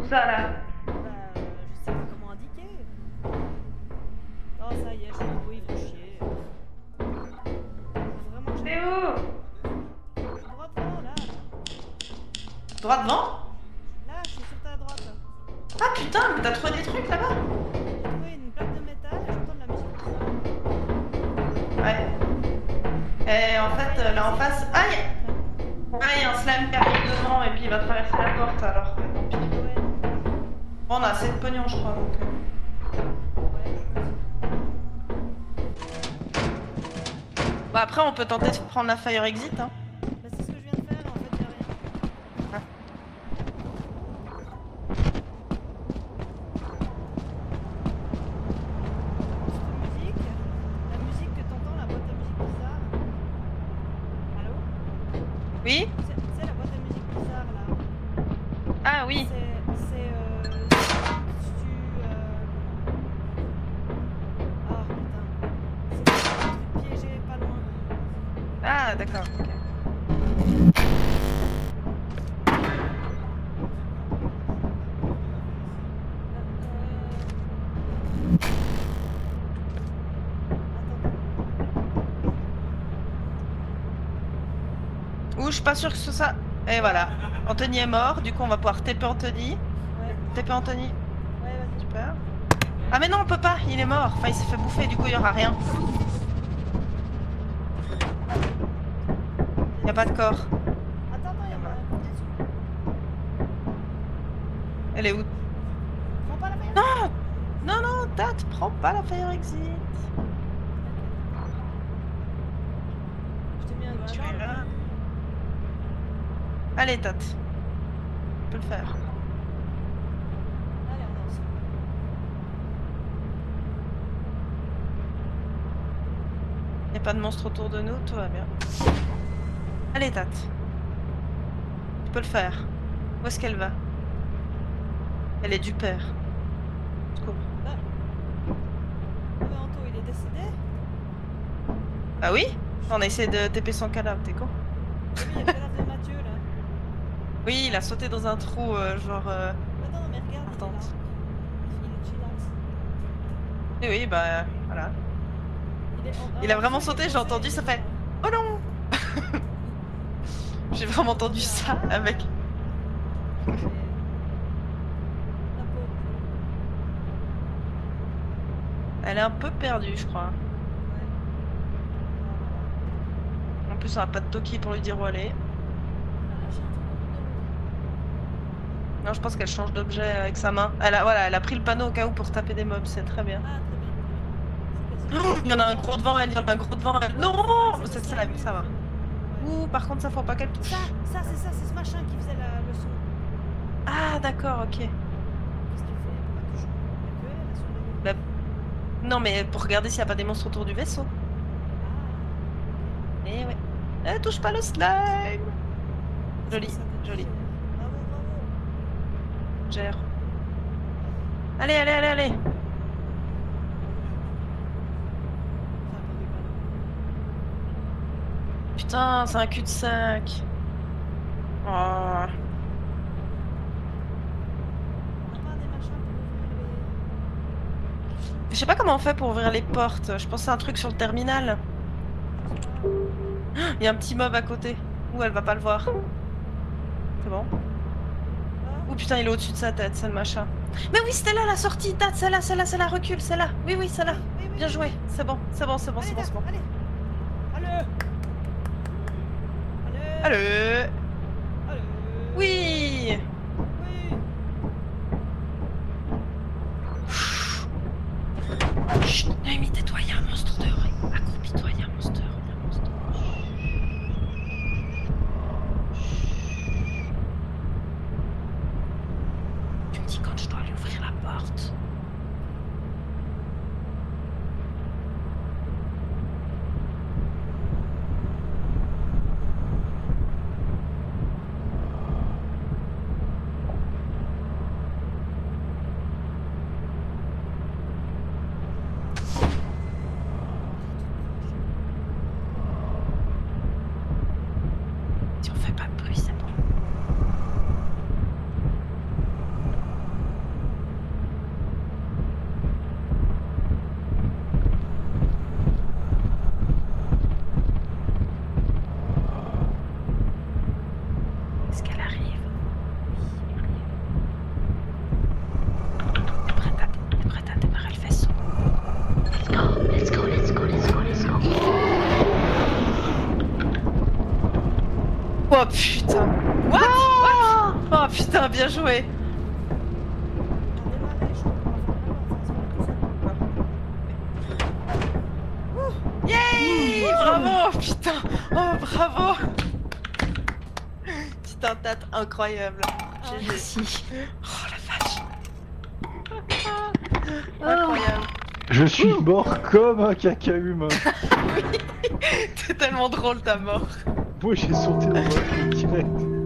ça là? Bah, euh, je sais pas comment indiquer. Oh, ça y est, j'ai trouvé, il fait chier. Vraiment, j'ai. C'est où? Droit devant, là. Droit devant? Là, je suis sur ta droite. Ah putain, mais t'as trouvé des trucs là-bas? J'ai trouvé une plaque de métal et j'entends de la musique. Ouais. Et en fait, euh, là en face. Ah, y a... ouais, y a un slime qui arrive devant et puis il va traverser la porte alors. Ouais, tant pis. Ouais, Bon, on a assez de pognon, je crois donc. euh. ouais, Bah, après, on peut tenter de prendre la fire exit. Hein. bah, c'est ce que je viens de faire, en fait, j'ai rien. Ah. Cette musique, la musique que t'entends, la boîte à musique bizarre. Allô? Oui? C'est c'est la boîte à musique bizarre là. Ah oui. C'est. C'est. Euh. Si tu. Euh. Ah putain. C'est un truc piégé pas loin. Ah, d'accord. ok. Ouh, je suis pas sûre que ce soit ça. Et voilà. Anthony est mort, du coup on va pouvoir T P Anthony. Ouais, T P Anthony. ouais, vas-y. Super. Ah mais non, on peut pas, il est mort. Enfin, il s'est fait bouffer, du coup il y aura rien. Il y a pas de corps. Attends, attends, il y a pas un compte dessus. Elle est où? Prends pas la fire. Non. Non, non, Tat, prends pas la fire exit. Je t'ai mis un doigt Tu dans es le là. cul. Allez, Tat. Tu peux le faire. Allez, on danse. Il n'y a pas de monstre autour de nous, tout va bien. Allez, Tat. Tu peux le faire. Où est-ce qu'elle va? Elle est du père. Secours. Ah mais Anto, il est décédé? Ah oui? On a essayé de T P son cadavre, t'es con? Oui, il y a le cadavre de Mathieu là. Oui, il a sauté dans un trou, euh, genre... euh, Attends, mais regarde, il est là. Attends. Il est chillax. Oui, oui, bah euh, voilà. Il, est en- Il a ah, vraiment il est sauté, j'ai posé, entendu, il ça est fait- là. Oh non! J'ai vraiment entendu ça avec... Mais- La pauvre. Elle est un peu perdue, je crois. Ouais. En plus, on a pas de Toki pour lui dire où aller. Elle a lâché un truc au bout de Non, je pense qu'elle change d'objet avec sa main. Elle a, voilà, elle a pris le panneau au cas où pour taper des mobs, c'est très bien. l'eau. Ah, très bien, très bien. C'est Oh, possible. il y en a un gros devant elle, il y en a un gros devant elle. Non! C'est ça, ça va. Ouais. Ouh, par contre, ça faut pas qu'elle touche. Ça, ça, c'est ça, c'est ce machin qui faisait la, le son. Ah, d'accord, ok. Qu'est-ce qu'il fait? Pourquoi tu joues? Il y a que elle, elle sur le- Bah, non, mais pour regarder s'il n'y a pas des monstres autour du vaisseau. Ah. Eh ouais. Eh, touche pas le slime! Joli, Ça t'a joli. dit, euh, Bravo, bravo. Gère. Allez, allez, allez, allez! Ça a perdu le ballon. Putain, c'est un cul-de-sac. Oh. On a pas des machins pour ouvrir Je sais pas comment on fait pour ouvrir les portes. Je pensais à un truc sur le terminal. les. Il y a un petit mob à côté. Ouh, elle va pas le voir. C'est bon. Ouh putain, il est au-dessus de sa tête, c'est le machin. Mais oui, c'était là la sortie, Tat, celle-là, celle-là, celle-là, recule, celle-là. Oui, oui, celle-là. Oui, oui, Bien oui, joué, oui. c'est bon, c'est bon, c'est bon, c'est Allez, bon, c'est bon. allez. Allez. Allez. Allez. Allez. Oui. Oui. Chut, Noémie, tais-toi, il y a un monstre dehors. Accroupis-toi, il y a un monstre dehors, il y a un monstre dehors. Tu me dis quand je dois lui ouvrir la porte. Si on fait pas de bruit, c'est bon. Oh putain. What, What Oh putain, bien joué. Yay, bravo, putain. Oh, bravo. Putain, tête incroyable. G G. Merci. Oh la vache. Oh. Incroyable. Je suis mort comme un caca humain. C'est tellement drôle ta mort. Moi j'ai sauté dans le truc direct.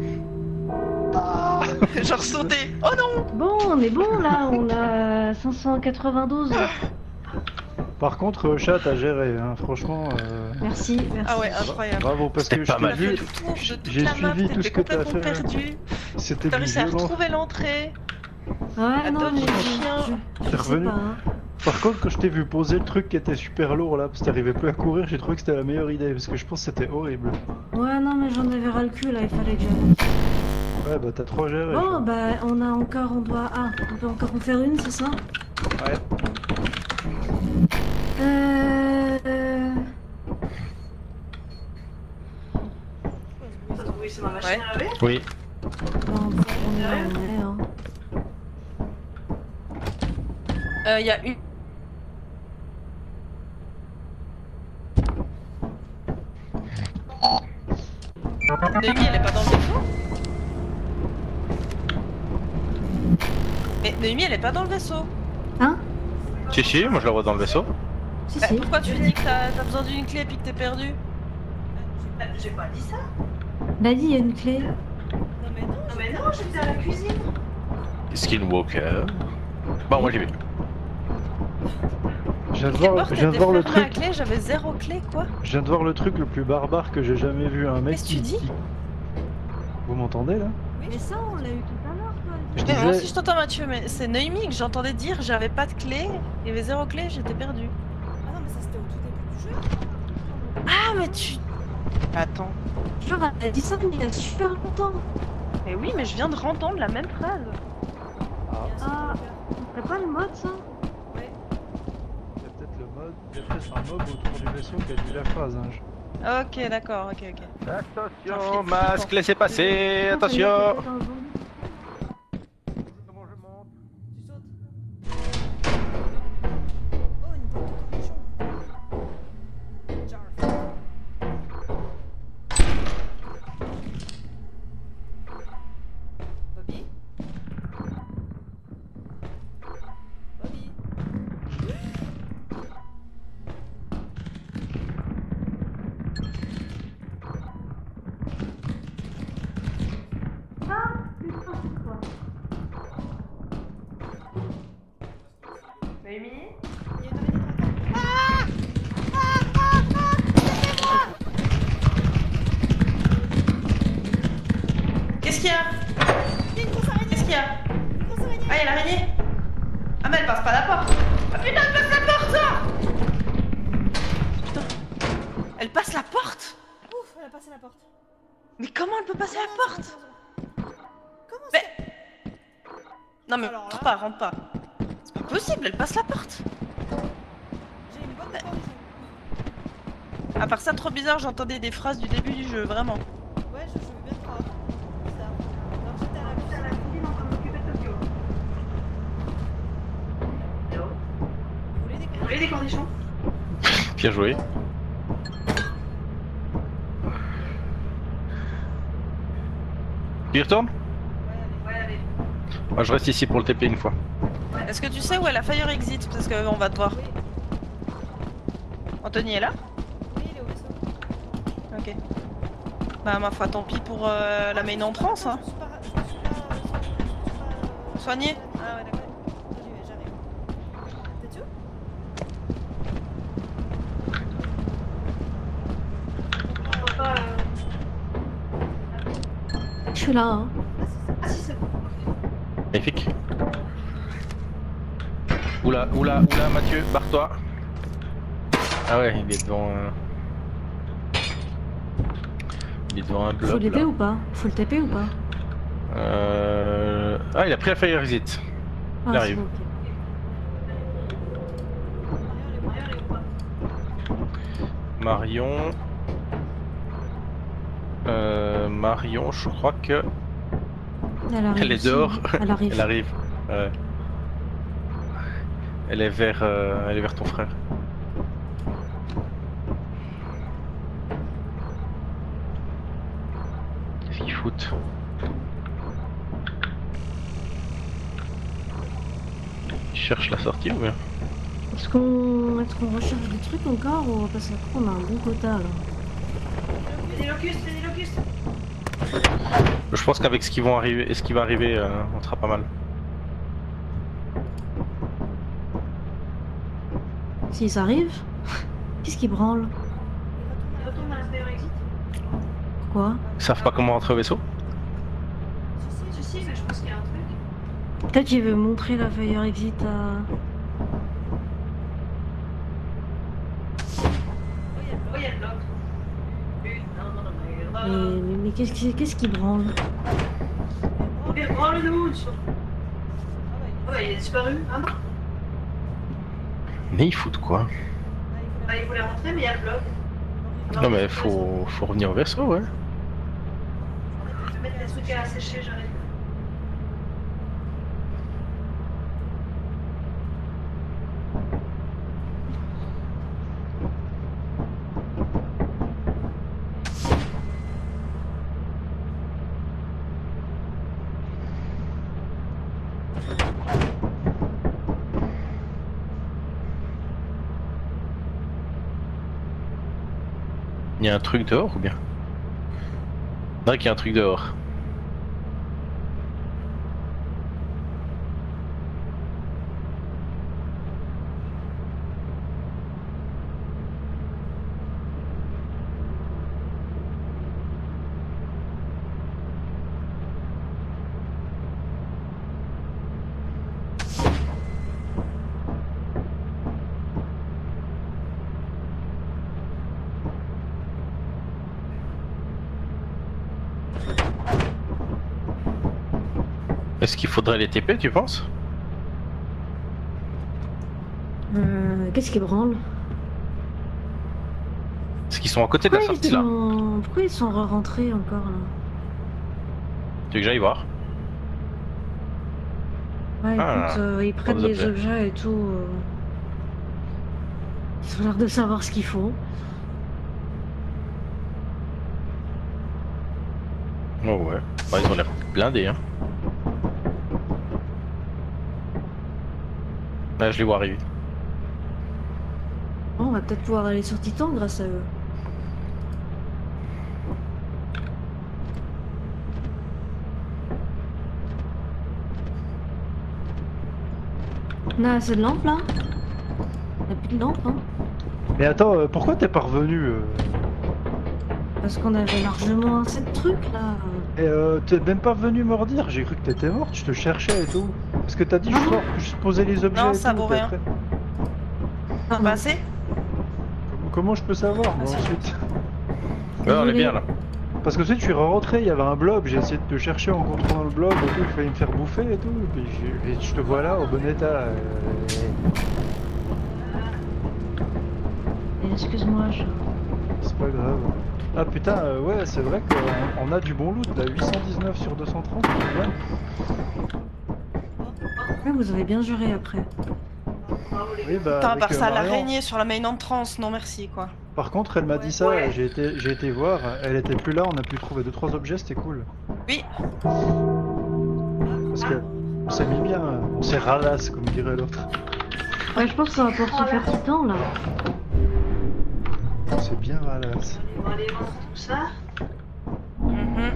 Genre sauté. Oh non. Bon, on est bon là, on a cinq cent quatre-vingt-douze. Par contre, euh, chat, t'as géré, hein, franchement. Euh... Merci, merci. Ah ouais, incroyable. Bravo, parce C'était que je pas t'ai mal. T'as fait vu, le tour de toute j'ai la map, suivi tout t'étais ce que t'as complètement fait. perdu. C'était T'as du réussi à violent. retrouver l'entrée. Ouais, à non, dodger mais le je, chien. je, T'es je sais revenu. pas. Hein. Par contre, quand je t'ai vu poser le truc qui était super lourd là, parce que t'arrivais plus à courir, j'ai trouvé que c'était la meilleure idée, parce que je pense que c'était horrible. Ouais, non, mais j'en avais ras le cul là, il fallait que j'avance. Ouais, bah t'as trop géré. Bon, quoi. bah, on a encore, on doit. Ah, on peut encore en faire une, c'est ça? Ouais. Euh. euh, Oui, c'est ma machine Ouais. à laver. Oui. bon, on est là, on est, hein. Euh, y a une. Noémie, elle est pas dans le vaisseau? Mais Noémie, elle est pas dans le vaisseau. Hein? Si, si, moi je la vois dans le vaisseau. Si, Bah, si. pourquoi tu dis que t'as t'as besoin d'une clé et puis que t'es perdu? Euh, J'ai pas dit ça. Bah, dis, il y a une clé. Non mais non, Non mais non, j'étais à la cuisine. Skinwalker. Bon, moi j'y vais. Je viens de Quelle voir, porte je viens de était voir le fermée à truc. clé? J'avais zéro clé, quoi. Je viens de voir le truc le plus barbare que j'ai jamais vu. Un mec Qu'est-ce que qui. tu dis? qui- Vous m'entendez là? Mais ça, on l'a eu tout à l'heure, toi. Je Mais moi disais- aussi je t'entends Mathieu, mais c'est Noémie que j'entendais dire j'avais pas de clé, il y avait zéro clé, j'étais perdu. Ah non mais ça c'était au tout début du jeu. Ah mais tu... Attends. Genre, elle a dit ça il y a super longtemps. Mais oui, mais je viens de rentendre la même phrase. Ah, ce serait pas le mode, ça? Il y a peut-être le mode, il y a peut-être un mob autour du vaisseau qui a dit la phrase. Hein. je- Ok, d'accord, ok, ok. Attention, masque, laissez passer, attention. Tu sautes. Oh une boîte de cornichons. Jar. Bobby. Bobby. Noémie? Il y a une araignée dans la table. Qu'est-ce qu'il y a? Il y a une grosse araignée. Qu'est-ce qu'il y a? Une grosse araignée. Ah, il y a l'araignée? Ah mais elle passe pas la porte. Ah putain, elle passe la porte ça. Putain. Elle passe la porte? Ouf, elle a passé la porte. Mais comment elle peut passer la Non, porte? c'est bon, c'est bon. Comment Mais... c'est Non mais Alors rentre là- pas, rentre pas. C'est pas possible, elle passe la porte. J'ai une boîte de cornichons. À part ça, trop bizarre, j'entendais des phrases du début du jeu, vraiment. Ouais, je, je veux bien croire. Bizarre. Alors j'étais à la J'étais à la cuisine. cuisine en train de m'occuper de Tokyo. Hello. Vous voulez des Vous voulez des cornichons? Bien joué. Tu y retournes? Ouais, allez. Moi je reste ici pour le T P une fois. Est-ce que tu sais où est la fire exit? Parce qu'on va te voir. Oui, Anthony est là? oui, il est au vaisseau. Ok. Bah ma foi, tant pis pour euh, la main entrance, hein. Je suis pas... Je suis pas... Je suis pas... Soigné? Ah ouais, d'accord. J'y vais, j'arrive. T'es sûr? Papa, euh... Je suis là, hein. Ah si, c'est bon. Magnifique. Oula, oula, oula, Mathieu, barre-toi. Ah ouais, il est devant. euh, Il est devant un Faut bloc. l'aider Là. ou pas? Faut le taper ou pas? Euh... Ah, il a pris la fire exit. Ah, Il c'est arrive. bon, ok. Marion. Euh, Marion, je crois que Elle, arrive elle est aussi. dehors. Elle arrive. Elle arrive. Ouais. Elle est vers, euh, elle est vers ton frère. Qu'est-ce qu'ils foutent? Ils cherchent la sortie ou bien? Est-ce qu'on est qu'on recherche des trucs encore ou parce qu'on a un bon quota là? Des locustes, des locustes. Je pense qu'avec ce qui vont arriver, ce qui va arriver, euh, on sera pas mal. S'ils arrivent, qu'est-ce qui branle? Il retourne à la Fire Exit. Pourquoi? Ils savent pas comment rentrer au vaisseau? Si, si, si, si, mais je pense qu'il y a un truc. Peut-être qu'il veut montrer la Fire Exit à... Oh, il y a le bloc. Putain, non, mais... Mais, euh, mais, mais qu'est-ce qui, qu'est-ce qui branle? Oh, mais branle-nous. Oh, bah, il est disparu. Ah non. Mais ils foutent quoi? Bah, il voulait rentrer, mais il y a le bloc. Non mais faut, faut revenir au vaisseau, ouais. Je vais mettre des trucs à sécher, j'arrive. Il y a un truc dehors ou bien? C'est vrai qu'il y a un truc dehors. Est-ce qu'il faudrait les T P, tu penses? Euh, qu'est-ce qui branle? Est-ce qu'ils sont à côté de la Pourquoi sortie ils là? sont... Pourquoi ils sont re-rentrés encore là? Tu veux que j'aille voir? Ouais, Ah, écoute, euh, ils prennent des les objets. objets et tout. euh, Ils ont l'air de savoir ce qu'ils font. Oh ouais. Bah, ils ont l'air blindés, hein. Là, je les vois arriver. Bon, on va peut-être pouvoir aller sur Titan grâce à eux. On a assez de lampes là? Il n'y a plus de lampes, hein? Mais attends, euh, pourquoi t'es pas revenu euh Parce qu'on avait largement assez de trucs là. Et euh, t'es même pas venu me redire, j'ai cru que t'étais morte, je te cherchais et tout. Parce que t'as dit Non, je non. sors, juste poser les objets Non, et ça tout, vaut puis rien. après- T'en as pas assez? Comment- Comment je peux savoir moi Ah, si. ensuite? Ouais, on est Désolé. bien là. Parce que tu sais, tu es rentré, il y avait un blob, j'ai essayé de te chercher en contrôlant le blob et tout, il fallait me faire bouffer et tout, et puis je, et je te vois là au bon état. euh, Et excuse-moi, je... C'est pas grave. Ah putain, euh, ouais, c'est vrai qu'on on a du bon loot là, huit cent dix-neuf sur deux cent trente, c'est bien. Ouais, vous avez bien juré après. Bravo, les Oui, gars. bah, Putain, à avec, part euh, ça, Marion. l'araignée sur la main entrance, non merci quoi. Par contre, elle m'a dit ça, Ouais. j'ai été, j'ai été voir, elle était plus là, on a pu trouver deux trois objets, c'était cool. Oui. Parce que on s'est mis bien, on s'est ralasse comme dirait l'autre. Ouais, je pense que ça va pouvoir se faire Titan là. On s'est bien ralasse. On va aller vendre tout ça. Mhm.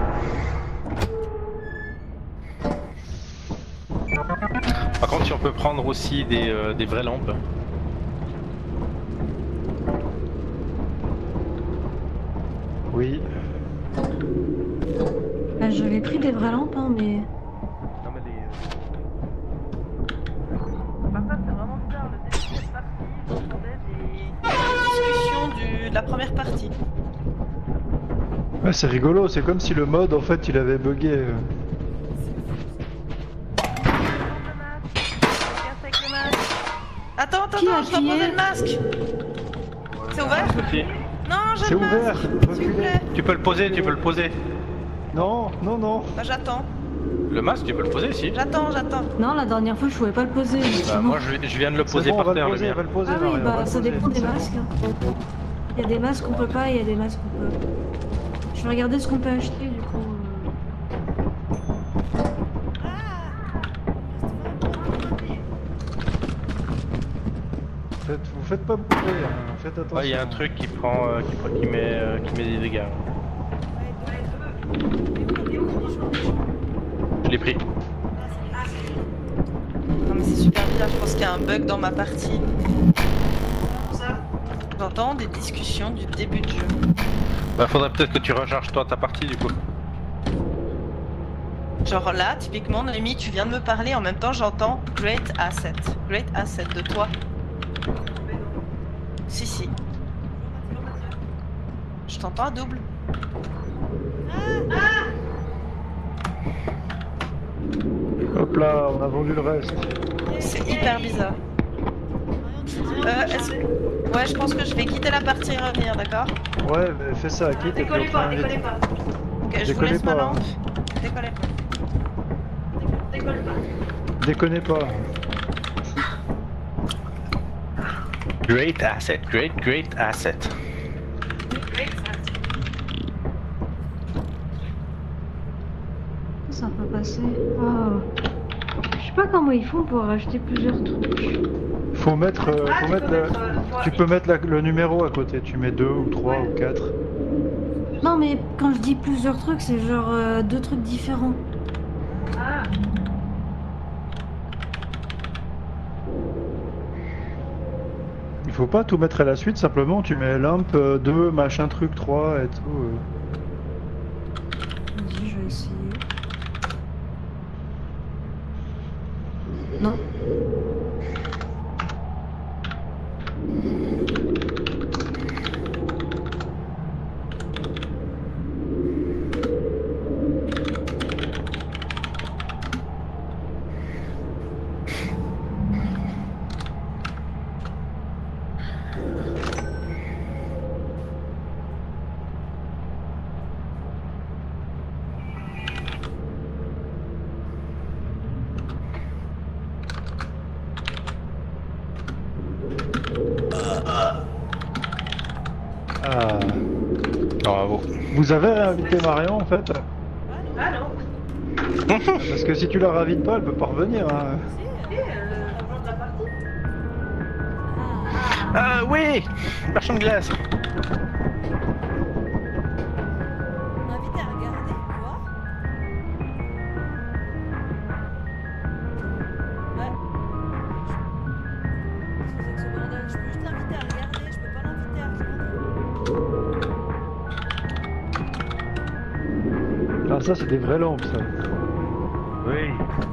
Par contre, si on peut prendre aussi des, euh, des vraies lampes. Oui. Ah, j'avais pris des vraies lampes, hein, mais... Non, mais les, Par contre, c'est vraiment bizarre, le début de cette partie, j'entendais des discussions du... de la première partie. Ouais, c'est rigolo, c'est comme si le mode en fait il avait bugué. euh. Attends, attends, Qui a attends, je dois crié poser le masque. C'est ouvert? Aussi. Non, j'ai C'est le masque. ouvert. S'il vous Reculez. plaît. Tu peux le poser, tu peux le poser. Non, non, non. Bah j'attends. Le masque, tu peux le poser ici. J'attends, j'attends. Non, la dernière fois, je pouvais pas le poser. Bah, justement. moi je, je viens de le C'est poser bon, on par va terre le le poser, on mien. va le poser. Ah oui, Marie, on va bah le ça poser. dépend des C'est bon. masques. hein. Il y a des masques qu'on peut pas et il y a des masques qu'on peut. Je vais regarder ce qu'on peut acheter du coup. euh. Faites- vous faites pas bouger, hein. Faites attention. Ouais, il y a un truc qui prend, euh, qui, prend- qui met, euh, qui met des dégâts. Je l'ai pris. Non mais c'est super bizarre, je pense qu'il y a un bug dans ma partie. Ça. J'entends des discussions du début de jeu. Bah faudrait peut-être que tu recharges toi ta partie du coup. Genre là, typiquement, Noémie, tu viens de me parler, en même temps j'entends Great Asset. Great Asset de toi. Si, si. Je t'entends à double. Hop là, on a vendu le reste. C'est hyper bizarre. Euh, est-ce que... Ouais, je pense que je vais quitter la partie et revenir, d'accord? Ouais, mais fais ça, quitte et puis Décollez on pas, fera un décollez vite. pas. Ok, je vous Décollez laisse ma pas. lampe. Décollez pas. Décolle pas. Déconnez pas. Great asset, great, great asset. Ça va passer. Oh. Je sais pas comment ils font pour acheter plusieurs trucs. Faut mettre, euh, Ah, faut tu mettre, peux la- mettre, euh, toi, tu peux mettre la- le numéro à côté. Tu mets deux ou trois ou quatre. Non mais quand je dis plusieurs trucs, c'est genre euh, deux trucs différents. Ah, Il faut pas tout mettre à la suite. Simplement, tu mets lampe euh, deux, machin truc trois et tout. euh. Vas-y, je vais essayer. Non. Ah. Bravo. Vous avez réinvité Marion en fait? ah non. Parce que si tu la ravites pas, elle peut pas revenir. Hein. Eh, euh, la bande de la partie. Ah oui, marchand de glace. Invité à regarder quoi? Ouais. Qu'est-ce que c'est que ce bordel? Je peux juste l'inviter à regarder, je peux pas l'inviter à rejoindre. Ah ça c'est des vraies lampes ça. Oui.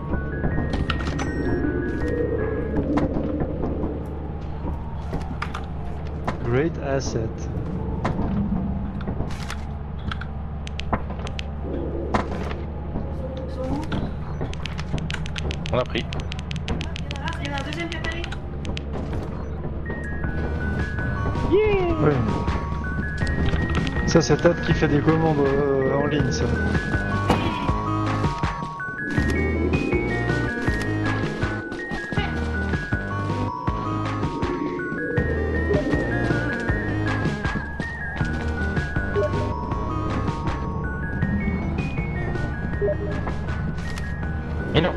Great asset. Ils sont où? On a pris. Ah, il y en a un deuxième qui atterrit. Oui. Ça c'est Tad qui fait des commandes euh, en ligne ça. Et non.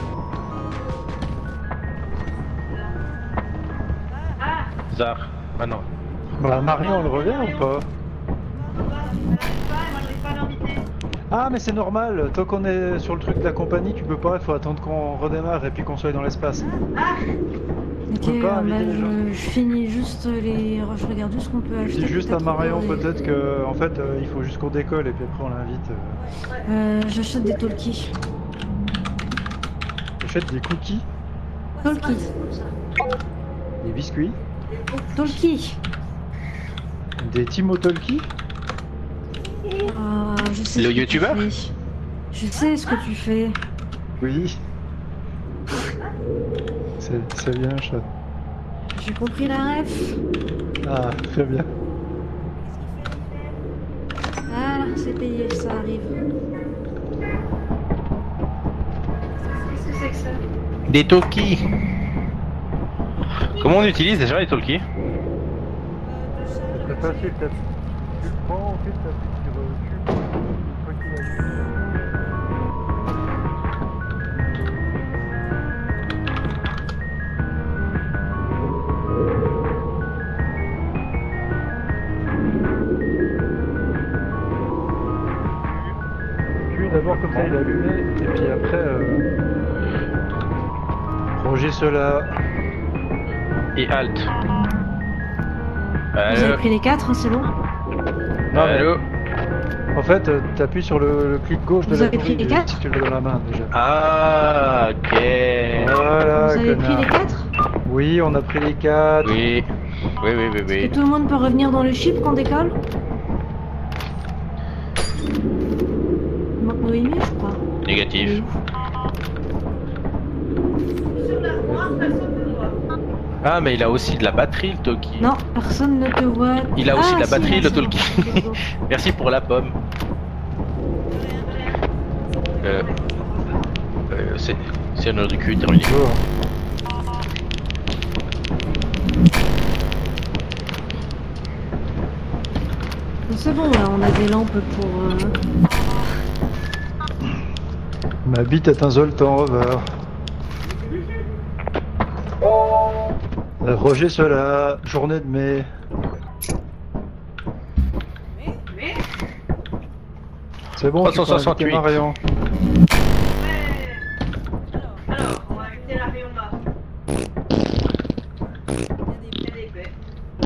Ah, Zar. Ah non. Bah Marion elle revient ou pas? bah, moi j'arrive pas à l'inviter. Ah mais c'est normal, tant qu'on est sur le truc de la compagnie, tu peux pas, il faut attendre qu'on redémarre et puis qu'on soit dans l'espace. Ah, Ok, peut pas euh, inviter bah, les gens. je, je finis juste les. Je regarde juste ce qu'on peut Je acheter. dis juste à peut-être Marion pour les- peut-être que en fait euh, il faut juste qu'on décolle et puis après on l'invite. Euh... Euh, J'achète des talkies. J'achète des cookies, Talkies. des biscuits, Talkies. des Timo Talkies. Ah, je sais Le ce que tu youtubeur fais. Je sais ce que tu fais. Oui. C'est c'est bien chat. J'ai compris la ref. Ah très bien. c'est payé, ça arrive. Qu'est-ce que c'est que ça? Des talkies. Comment on utilise déjà les talkies? C'est facile, t'as- tu le prends, ensuite t'appuies sur euh, Q, une fois qu'il a mis. Q d'abord comme ça il est allumé, et puis après euh... Roger cela. Et alt. Vous avez Allô. pris les quatre, hein, c'est bon? Non, mais Allô. en fait, euh, t'appuies sur le, le clic gauche de Vous la avez pris souris les du- quatre si tu l'as dans la main déjà. Ah, ok. Voilà, Vous avez pris connard. les quatre? Oui, on a pris les quatre. Oui. Oui, oui, oui, Et oui. tout le monde peut revenir dans le ship qu'on décolle? Il manque Noémie, je crois. Négatif. Sur l'armoire, personne ne voit. Ah, mais il a aussi de la batterie, le talkie. Non, personne ne te voit. Il a aussi Ah, de la si, batterie, là, le c'est bon. talkie. Let's go. Merci pour la pomme. Euh, euh, c'est c'est un heure du cul terminé. Bonjour. C'est bon, là, on a des lampes pour... euh, Ma bite est un zoltan, Rover. Euh, Roger cela, journée de mai. Mais, C'est bon, tu peux trois cent soixante-huit. inviter Marion. ouais. Alors, on va inviter la Rioma. Il y a des baies.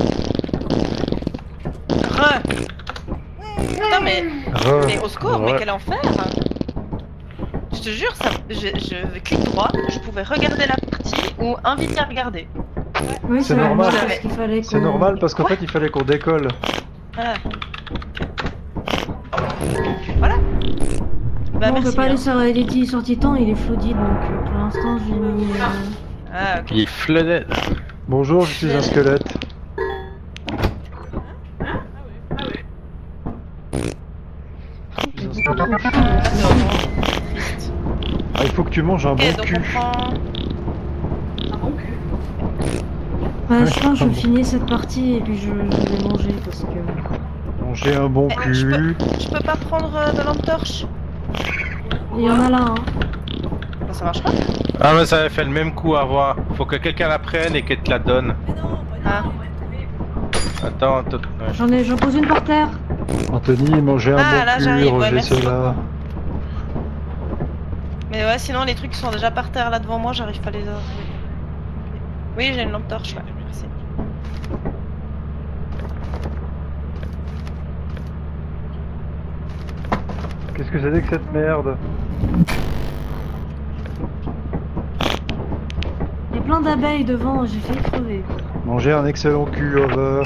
Re. Putain, mais, Re- mais au secours, mais Ouais. quel enfer! Je te jure, ça, je, je clique droit, je pouvais regarder la partie ou inviter à regarder. Oui, C'est c'est normal, normal. parce qu'il fallait C'est qu'on- normal parce qu'en Quoi fait il fallait qu'on décolle. Ah. Voilà. Bah Bon, on merci. peut pas hein. aller sur Reality sur Titan, il est flooded, donc euh, pour l'instant j'ai mis... euh, Ah, ok. Il est flooded. Bonjour, je suis un squelette. Je suis un squelette. Ah, c'est vraiment triste. Ah, il faut que tu manges un Ok, bon donc cul. on prend. Un bon cul. Bah, je pense que je finis cette partie et puis je, je vais manger parce que... Manger un bon Eh, je peux- cul. Je peux pas prendre euh, de lampe torche? Il y en a là, hein. Bah, ça marche pas. Ah, mais ça avait fait le même coup à voir. Faut que quelqu'un la prenne et qu'elle te la donne. Ah. Attends, attends. ouais. J'en ai, j'en pose une par terre. Anthony, manger un Ah, bon là, cul, j'arrive, ouais, Roger merci cela. Mais ouais, sinon les trucs qui sont déjà par terre là devant moi, j'arrive pas à les avoir. Oui, j'ai une lampe torche là. Merci. Qu'est-ce que c'était que cette merde? Il y a plein d'abeilles devant, j'ai failli crever. Manger un excellent cul, over.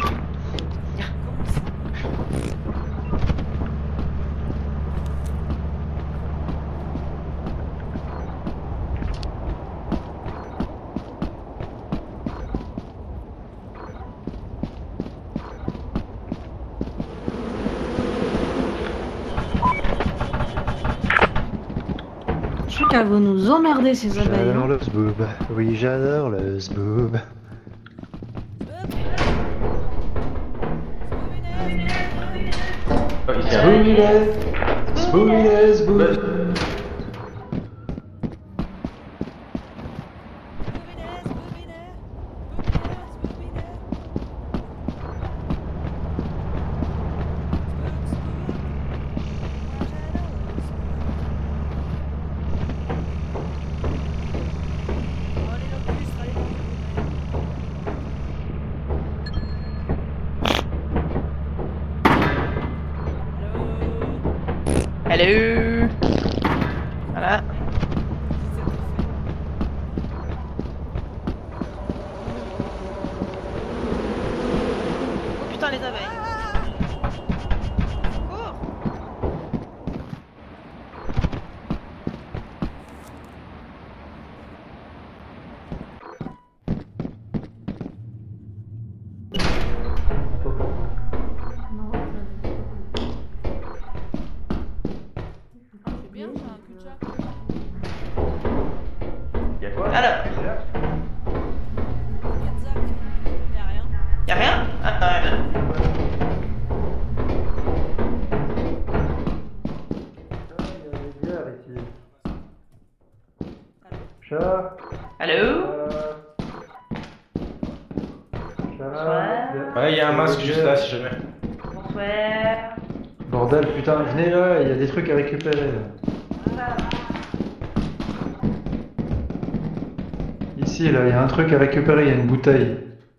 Je crois qu'elles vont nous emmerder ces abeilles. J'adore hein. le zboob. Oui, j'adore le zboob. Oh, ici, hein. Zboob, zboob. Hello. Voilà. Oh putain les abeilles. Cours. va? Allô? Euh, Ça va? Ouais, il y a un masque juste là si jamais. Bonsoir. Bordel, putain, venez là, il y a des trucs à récupérer. Là. Ici, là, il y a un truc à récupérer, il y a une bouteille.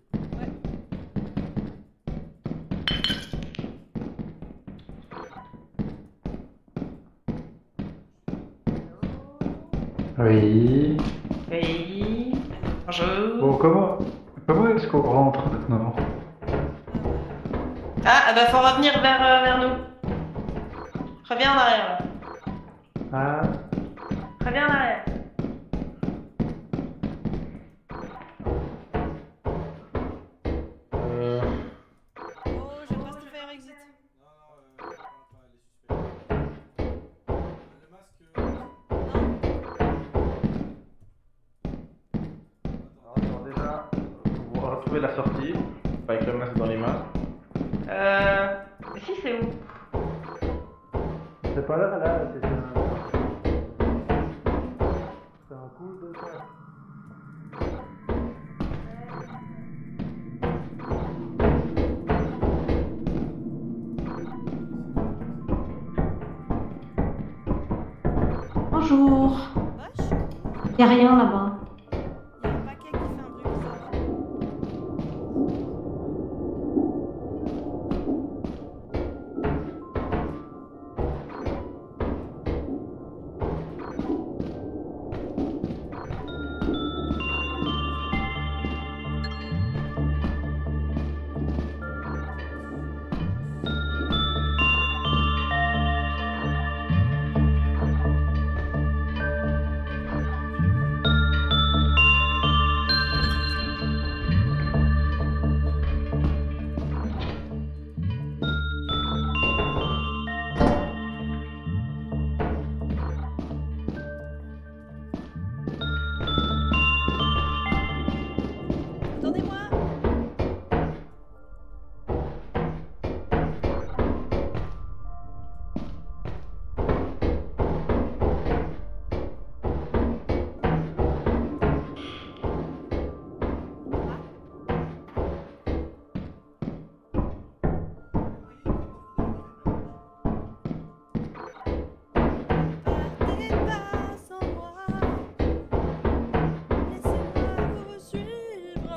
Oui. Oui. Bonjour. Bon, comment, comment est-ce qu'on rentre maintenant? Ah, bah faut revenir vers, euh, vers nous. Reviens en arrière. Là. Ah, Reviens en arrière. Euh... Oh, j'ai pas ce faire exit. Alors déjà, vous retrouvez la sortie, pas avec le masque dans les mains. Euh... Si, c'est où? c'est pas là, là, c'est un... C'est un coup de ça. Bonjour. Vache, Y a rien là-bas. il y a un paquet qui fait un bruit bizarre. Attendez-moi. Partez pas sans moi. Laissez-moi vous suivre.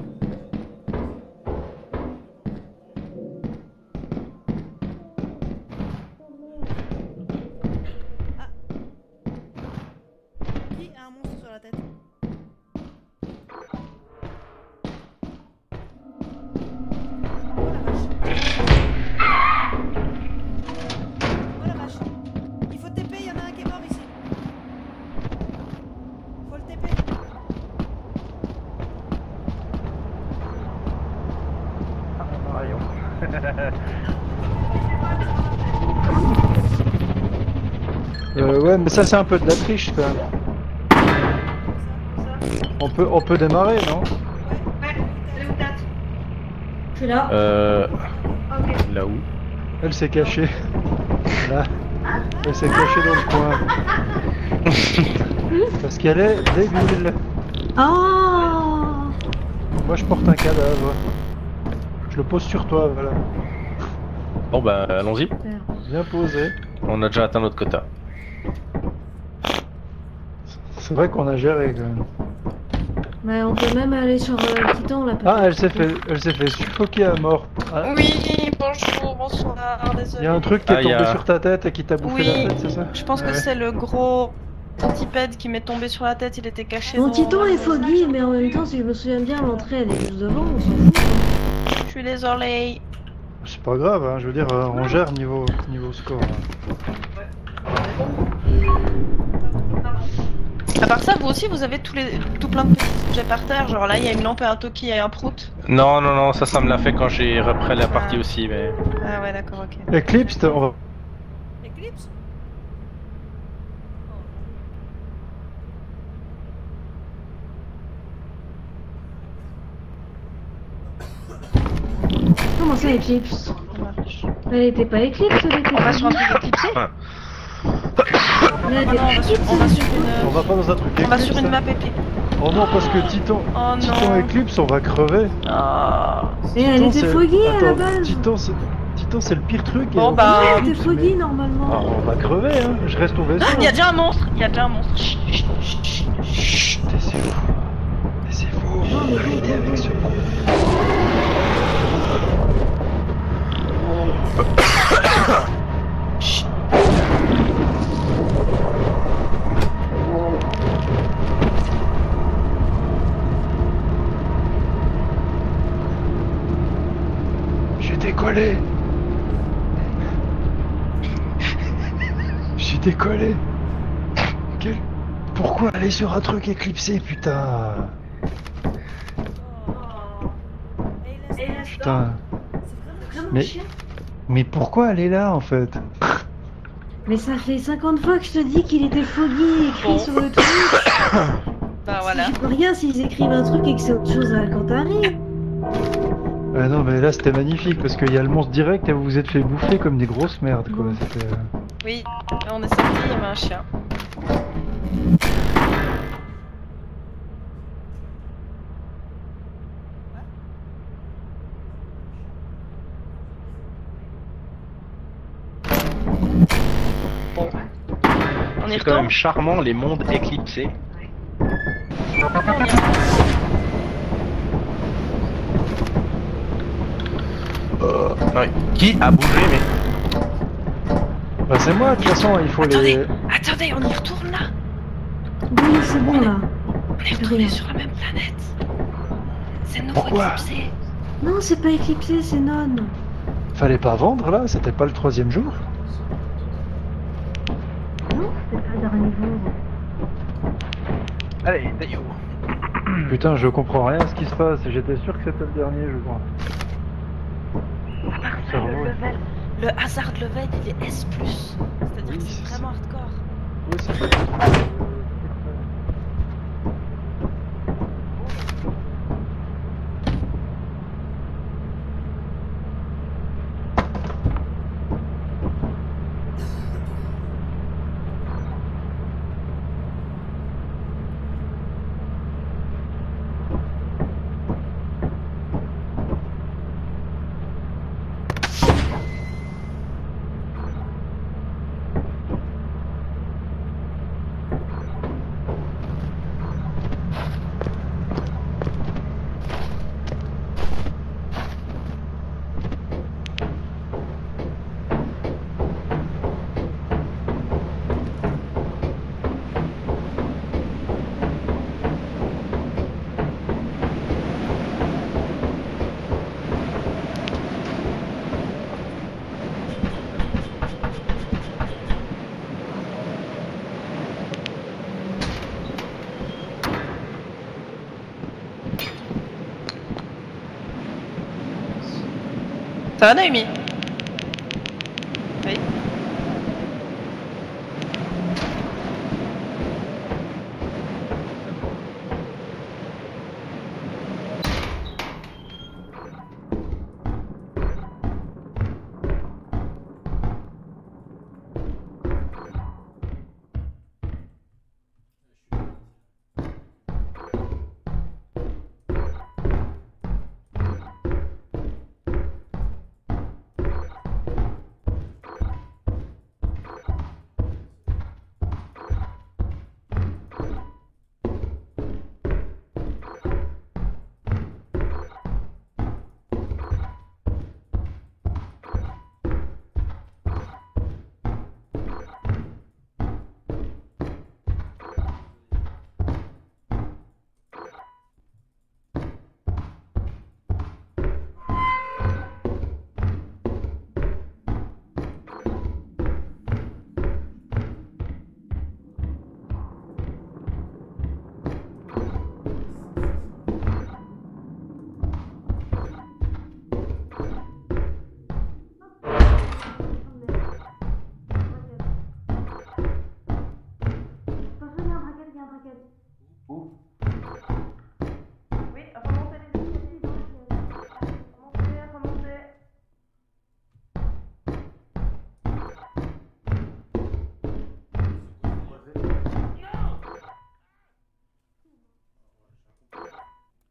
Ah. Qui a un monstre sur la tête? Oh la vache. Oh la vache. Il faut T P, il y en a un qui est mort ici. Faut le T P. Euh, ouais, mais ça c'est un peu de la triche quand même. On peut, on peut démarrer, non? Ouais, elle est où, Tate? Je suis là. Euh... Ok. Là où? Elle s'est cachée. Là. Elle s'est cachée dans le coin. Parce qu'elle est débile. Ah. Moi je porte un cadavre. Je le pose sur toi, voilà. Bon bah allons-y. Super. Bien posé. On a déjà atteint notre quota. C'est vrai qu'on a géré quand même. Mais on peut même aller sur euh, le Titan là. Ah, elle peut-être. s'est fait, elle s'est fait suffoquer à mort. Ah, Oui, bonjour, bonsoir, il désolé. y a un truc qui est Ah, tombé y a- sur ta tête et qui t'a bouffé Oui. la tête, c'est ça? Je pense que Ouais. c'est le gros centipède qui m'est tombé sur la tête, il était caché Mon dans- Titan est foggy, mais en même temps, si je me souviens bien, l'entrée elle est juste devant, on s'en fout. Je suis désolée. C'est pas grave, hein, je veux dire, euh, on gère niveau, niveau score. hein. À part ça, vous aussi, vous avez tous les... tout plein de petits objets par terre. Genre là, il y a une lampe et un toki et un prout. Non, non, non, ça, ça me l'a fait quand j'ai repris la partie Ah. aussi, mais... Ah ouais, d'accord, ok. Eclipse, on va... Eclipse? Comment ça, Eclipse? Ça marche. Elle était pas Eclipse, elle était On va pas. sur un truc éclipsé. Ouais. Là, Ah non, on va sur, on va sur une, On va pas dans un truc on va sur Eclipse, une hein. map épique. Oh non, parce que Titan, Oh Titan non. Eclipse, on va crever. Ah. Et elle Titan, était c'est- foggy à la Attends, base. Titan, c'est Titan, c'est le pire truc. et Bon, on- bah, Ouais, euh, elle était mais- foggy normalement. Ah, on va crever, hein. Je reste au vaisseau. Il y a déjà un monstre. Il y a déjà un monstre. Chut, chut, chut, chut. Chut, c'est fou. Mais c'est fou. Non, mais Arrêtez go, go, avec go. ce J'ai décollé. J'ai décollé. Quel... Pourquoi aller sur un truc éclipsé, putain? Putain. Vraiment Mais- chiant. Mais pourquoi aller là, en fait? Mais ça fait cinquante fois que je te dis qu'il était foggy écrit Bon. sur le truc. Bah voilà. Je peux rien s'ils écrivent un truc et que c'est autre chose à- quand t'arrives. Ah non, mais là c'était magnifique parce qu'il y a le monstre direct et vous vous êtes fait bouffer comme des grosses merdes, quoi. C'était. euh, Oui. On est sorti, il y avait un chien. Bon. On y C'est quand retourne. même charmant les mondes éclipsés. On y retourne. Ouais. Qui a bougé mais Bah, c'est moi, de toute façon, il faut Attendez, les. attendez, on y retourne là. Oui, c'est bon là. On est retourné sur la même planète. C'est nouveau Pourquoi éclipsé. Non, c'est pas éclipsé, c'est non. Fallait pas vendre là, c'était pas le troisième jour. Non, c'était pas le dernier jour. Allez, Dayo. Putain, je comprends rien à ce qui se passe. J'étais sûr que c'était le dernier, je crois. À part ça, Cerveau. le level, le hazard level, il est S plus. C'est-à-dire Oui, que c'est c'est vraiment hardcore. Oui, c'est Ça va, Naomi? Oui.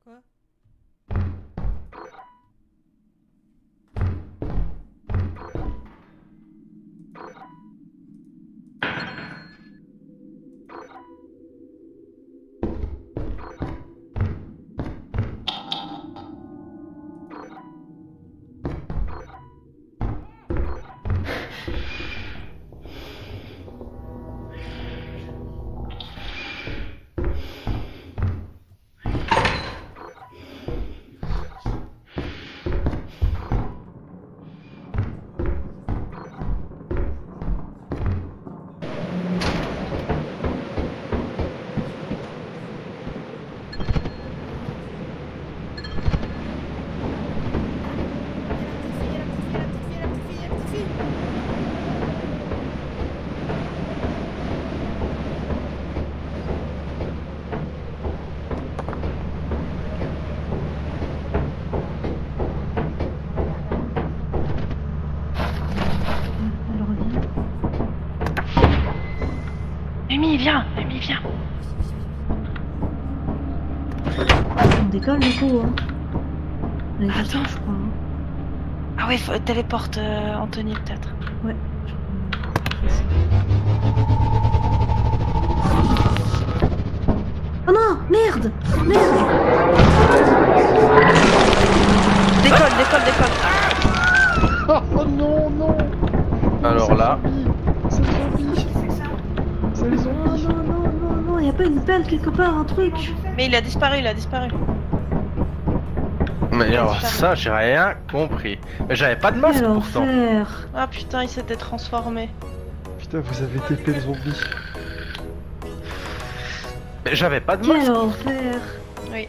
Quoi? Elle revient. Amy, viens, Amy, viens. On décolle du coup, hein. On est tout seul, je crois. Hein. Ah oui, faut- téléporte euh, Anthony peut-être. Ouais. je- je fais ça. Oh non, merde, merde. Décolle, décolle, décolle. Oh, oh non, non. Alors C'est le là. zombie. C'est le zombie. C'est le Non, zombie. non, non, non, non, y a pas une pelle quelque part, un truc. Mais il a disparu, il a disparu. Mais alors ça, j'ai rien compris. Mais j'avais pas de masque Quel pourtant. enfer. Ah putain, il s'était transformé. Putain, vous avez T P le zombie. Mais j'avais pas de masque. Quel enfer. Oui.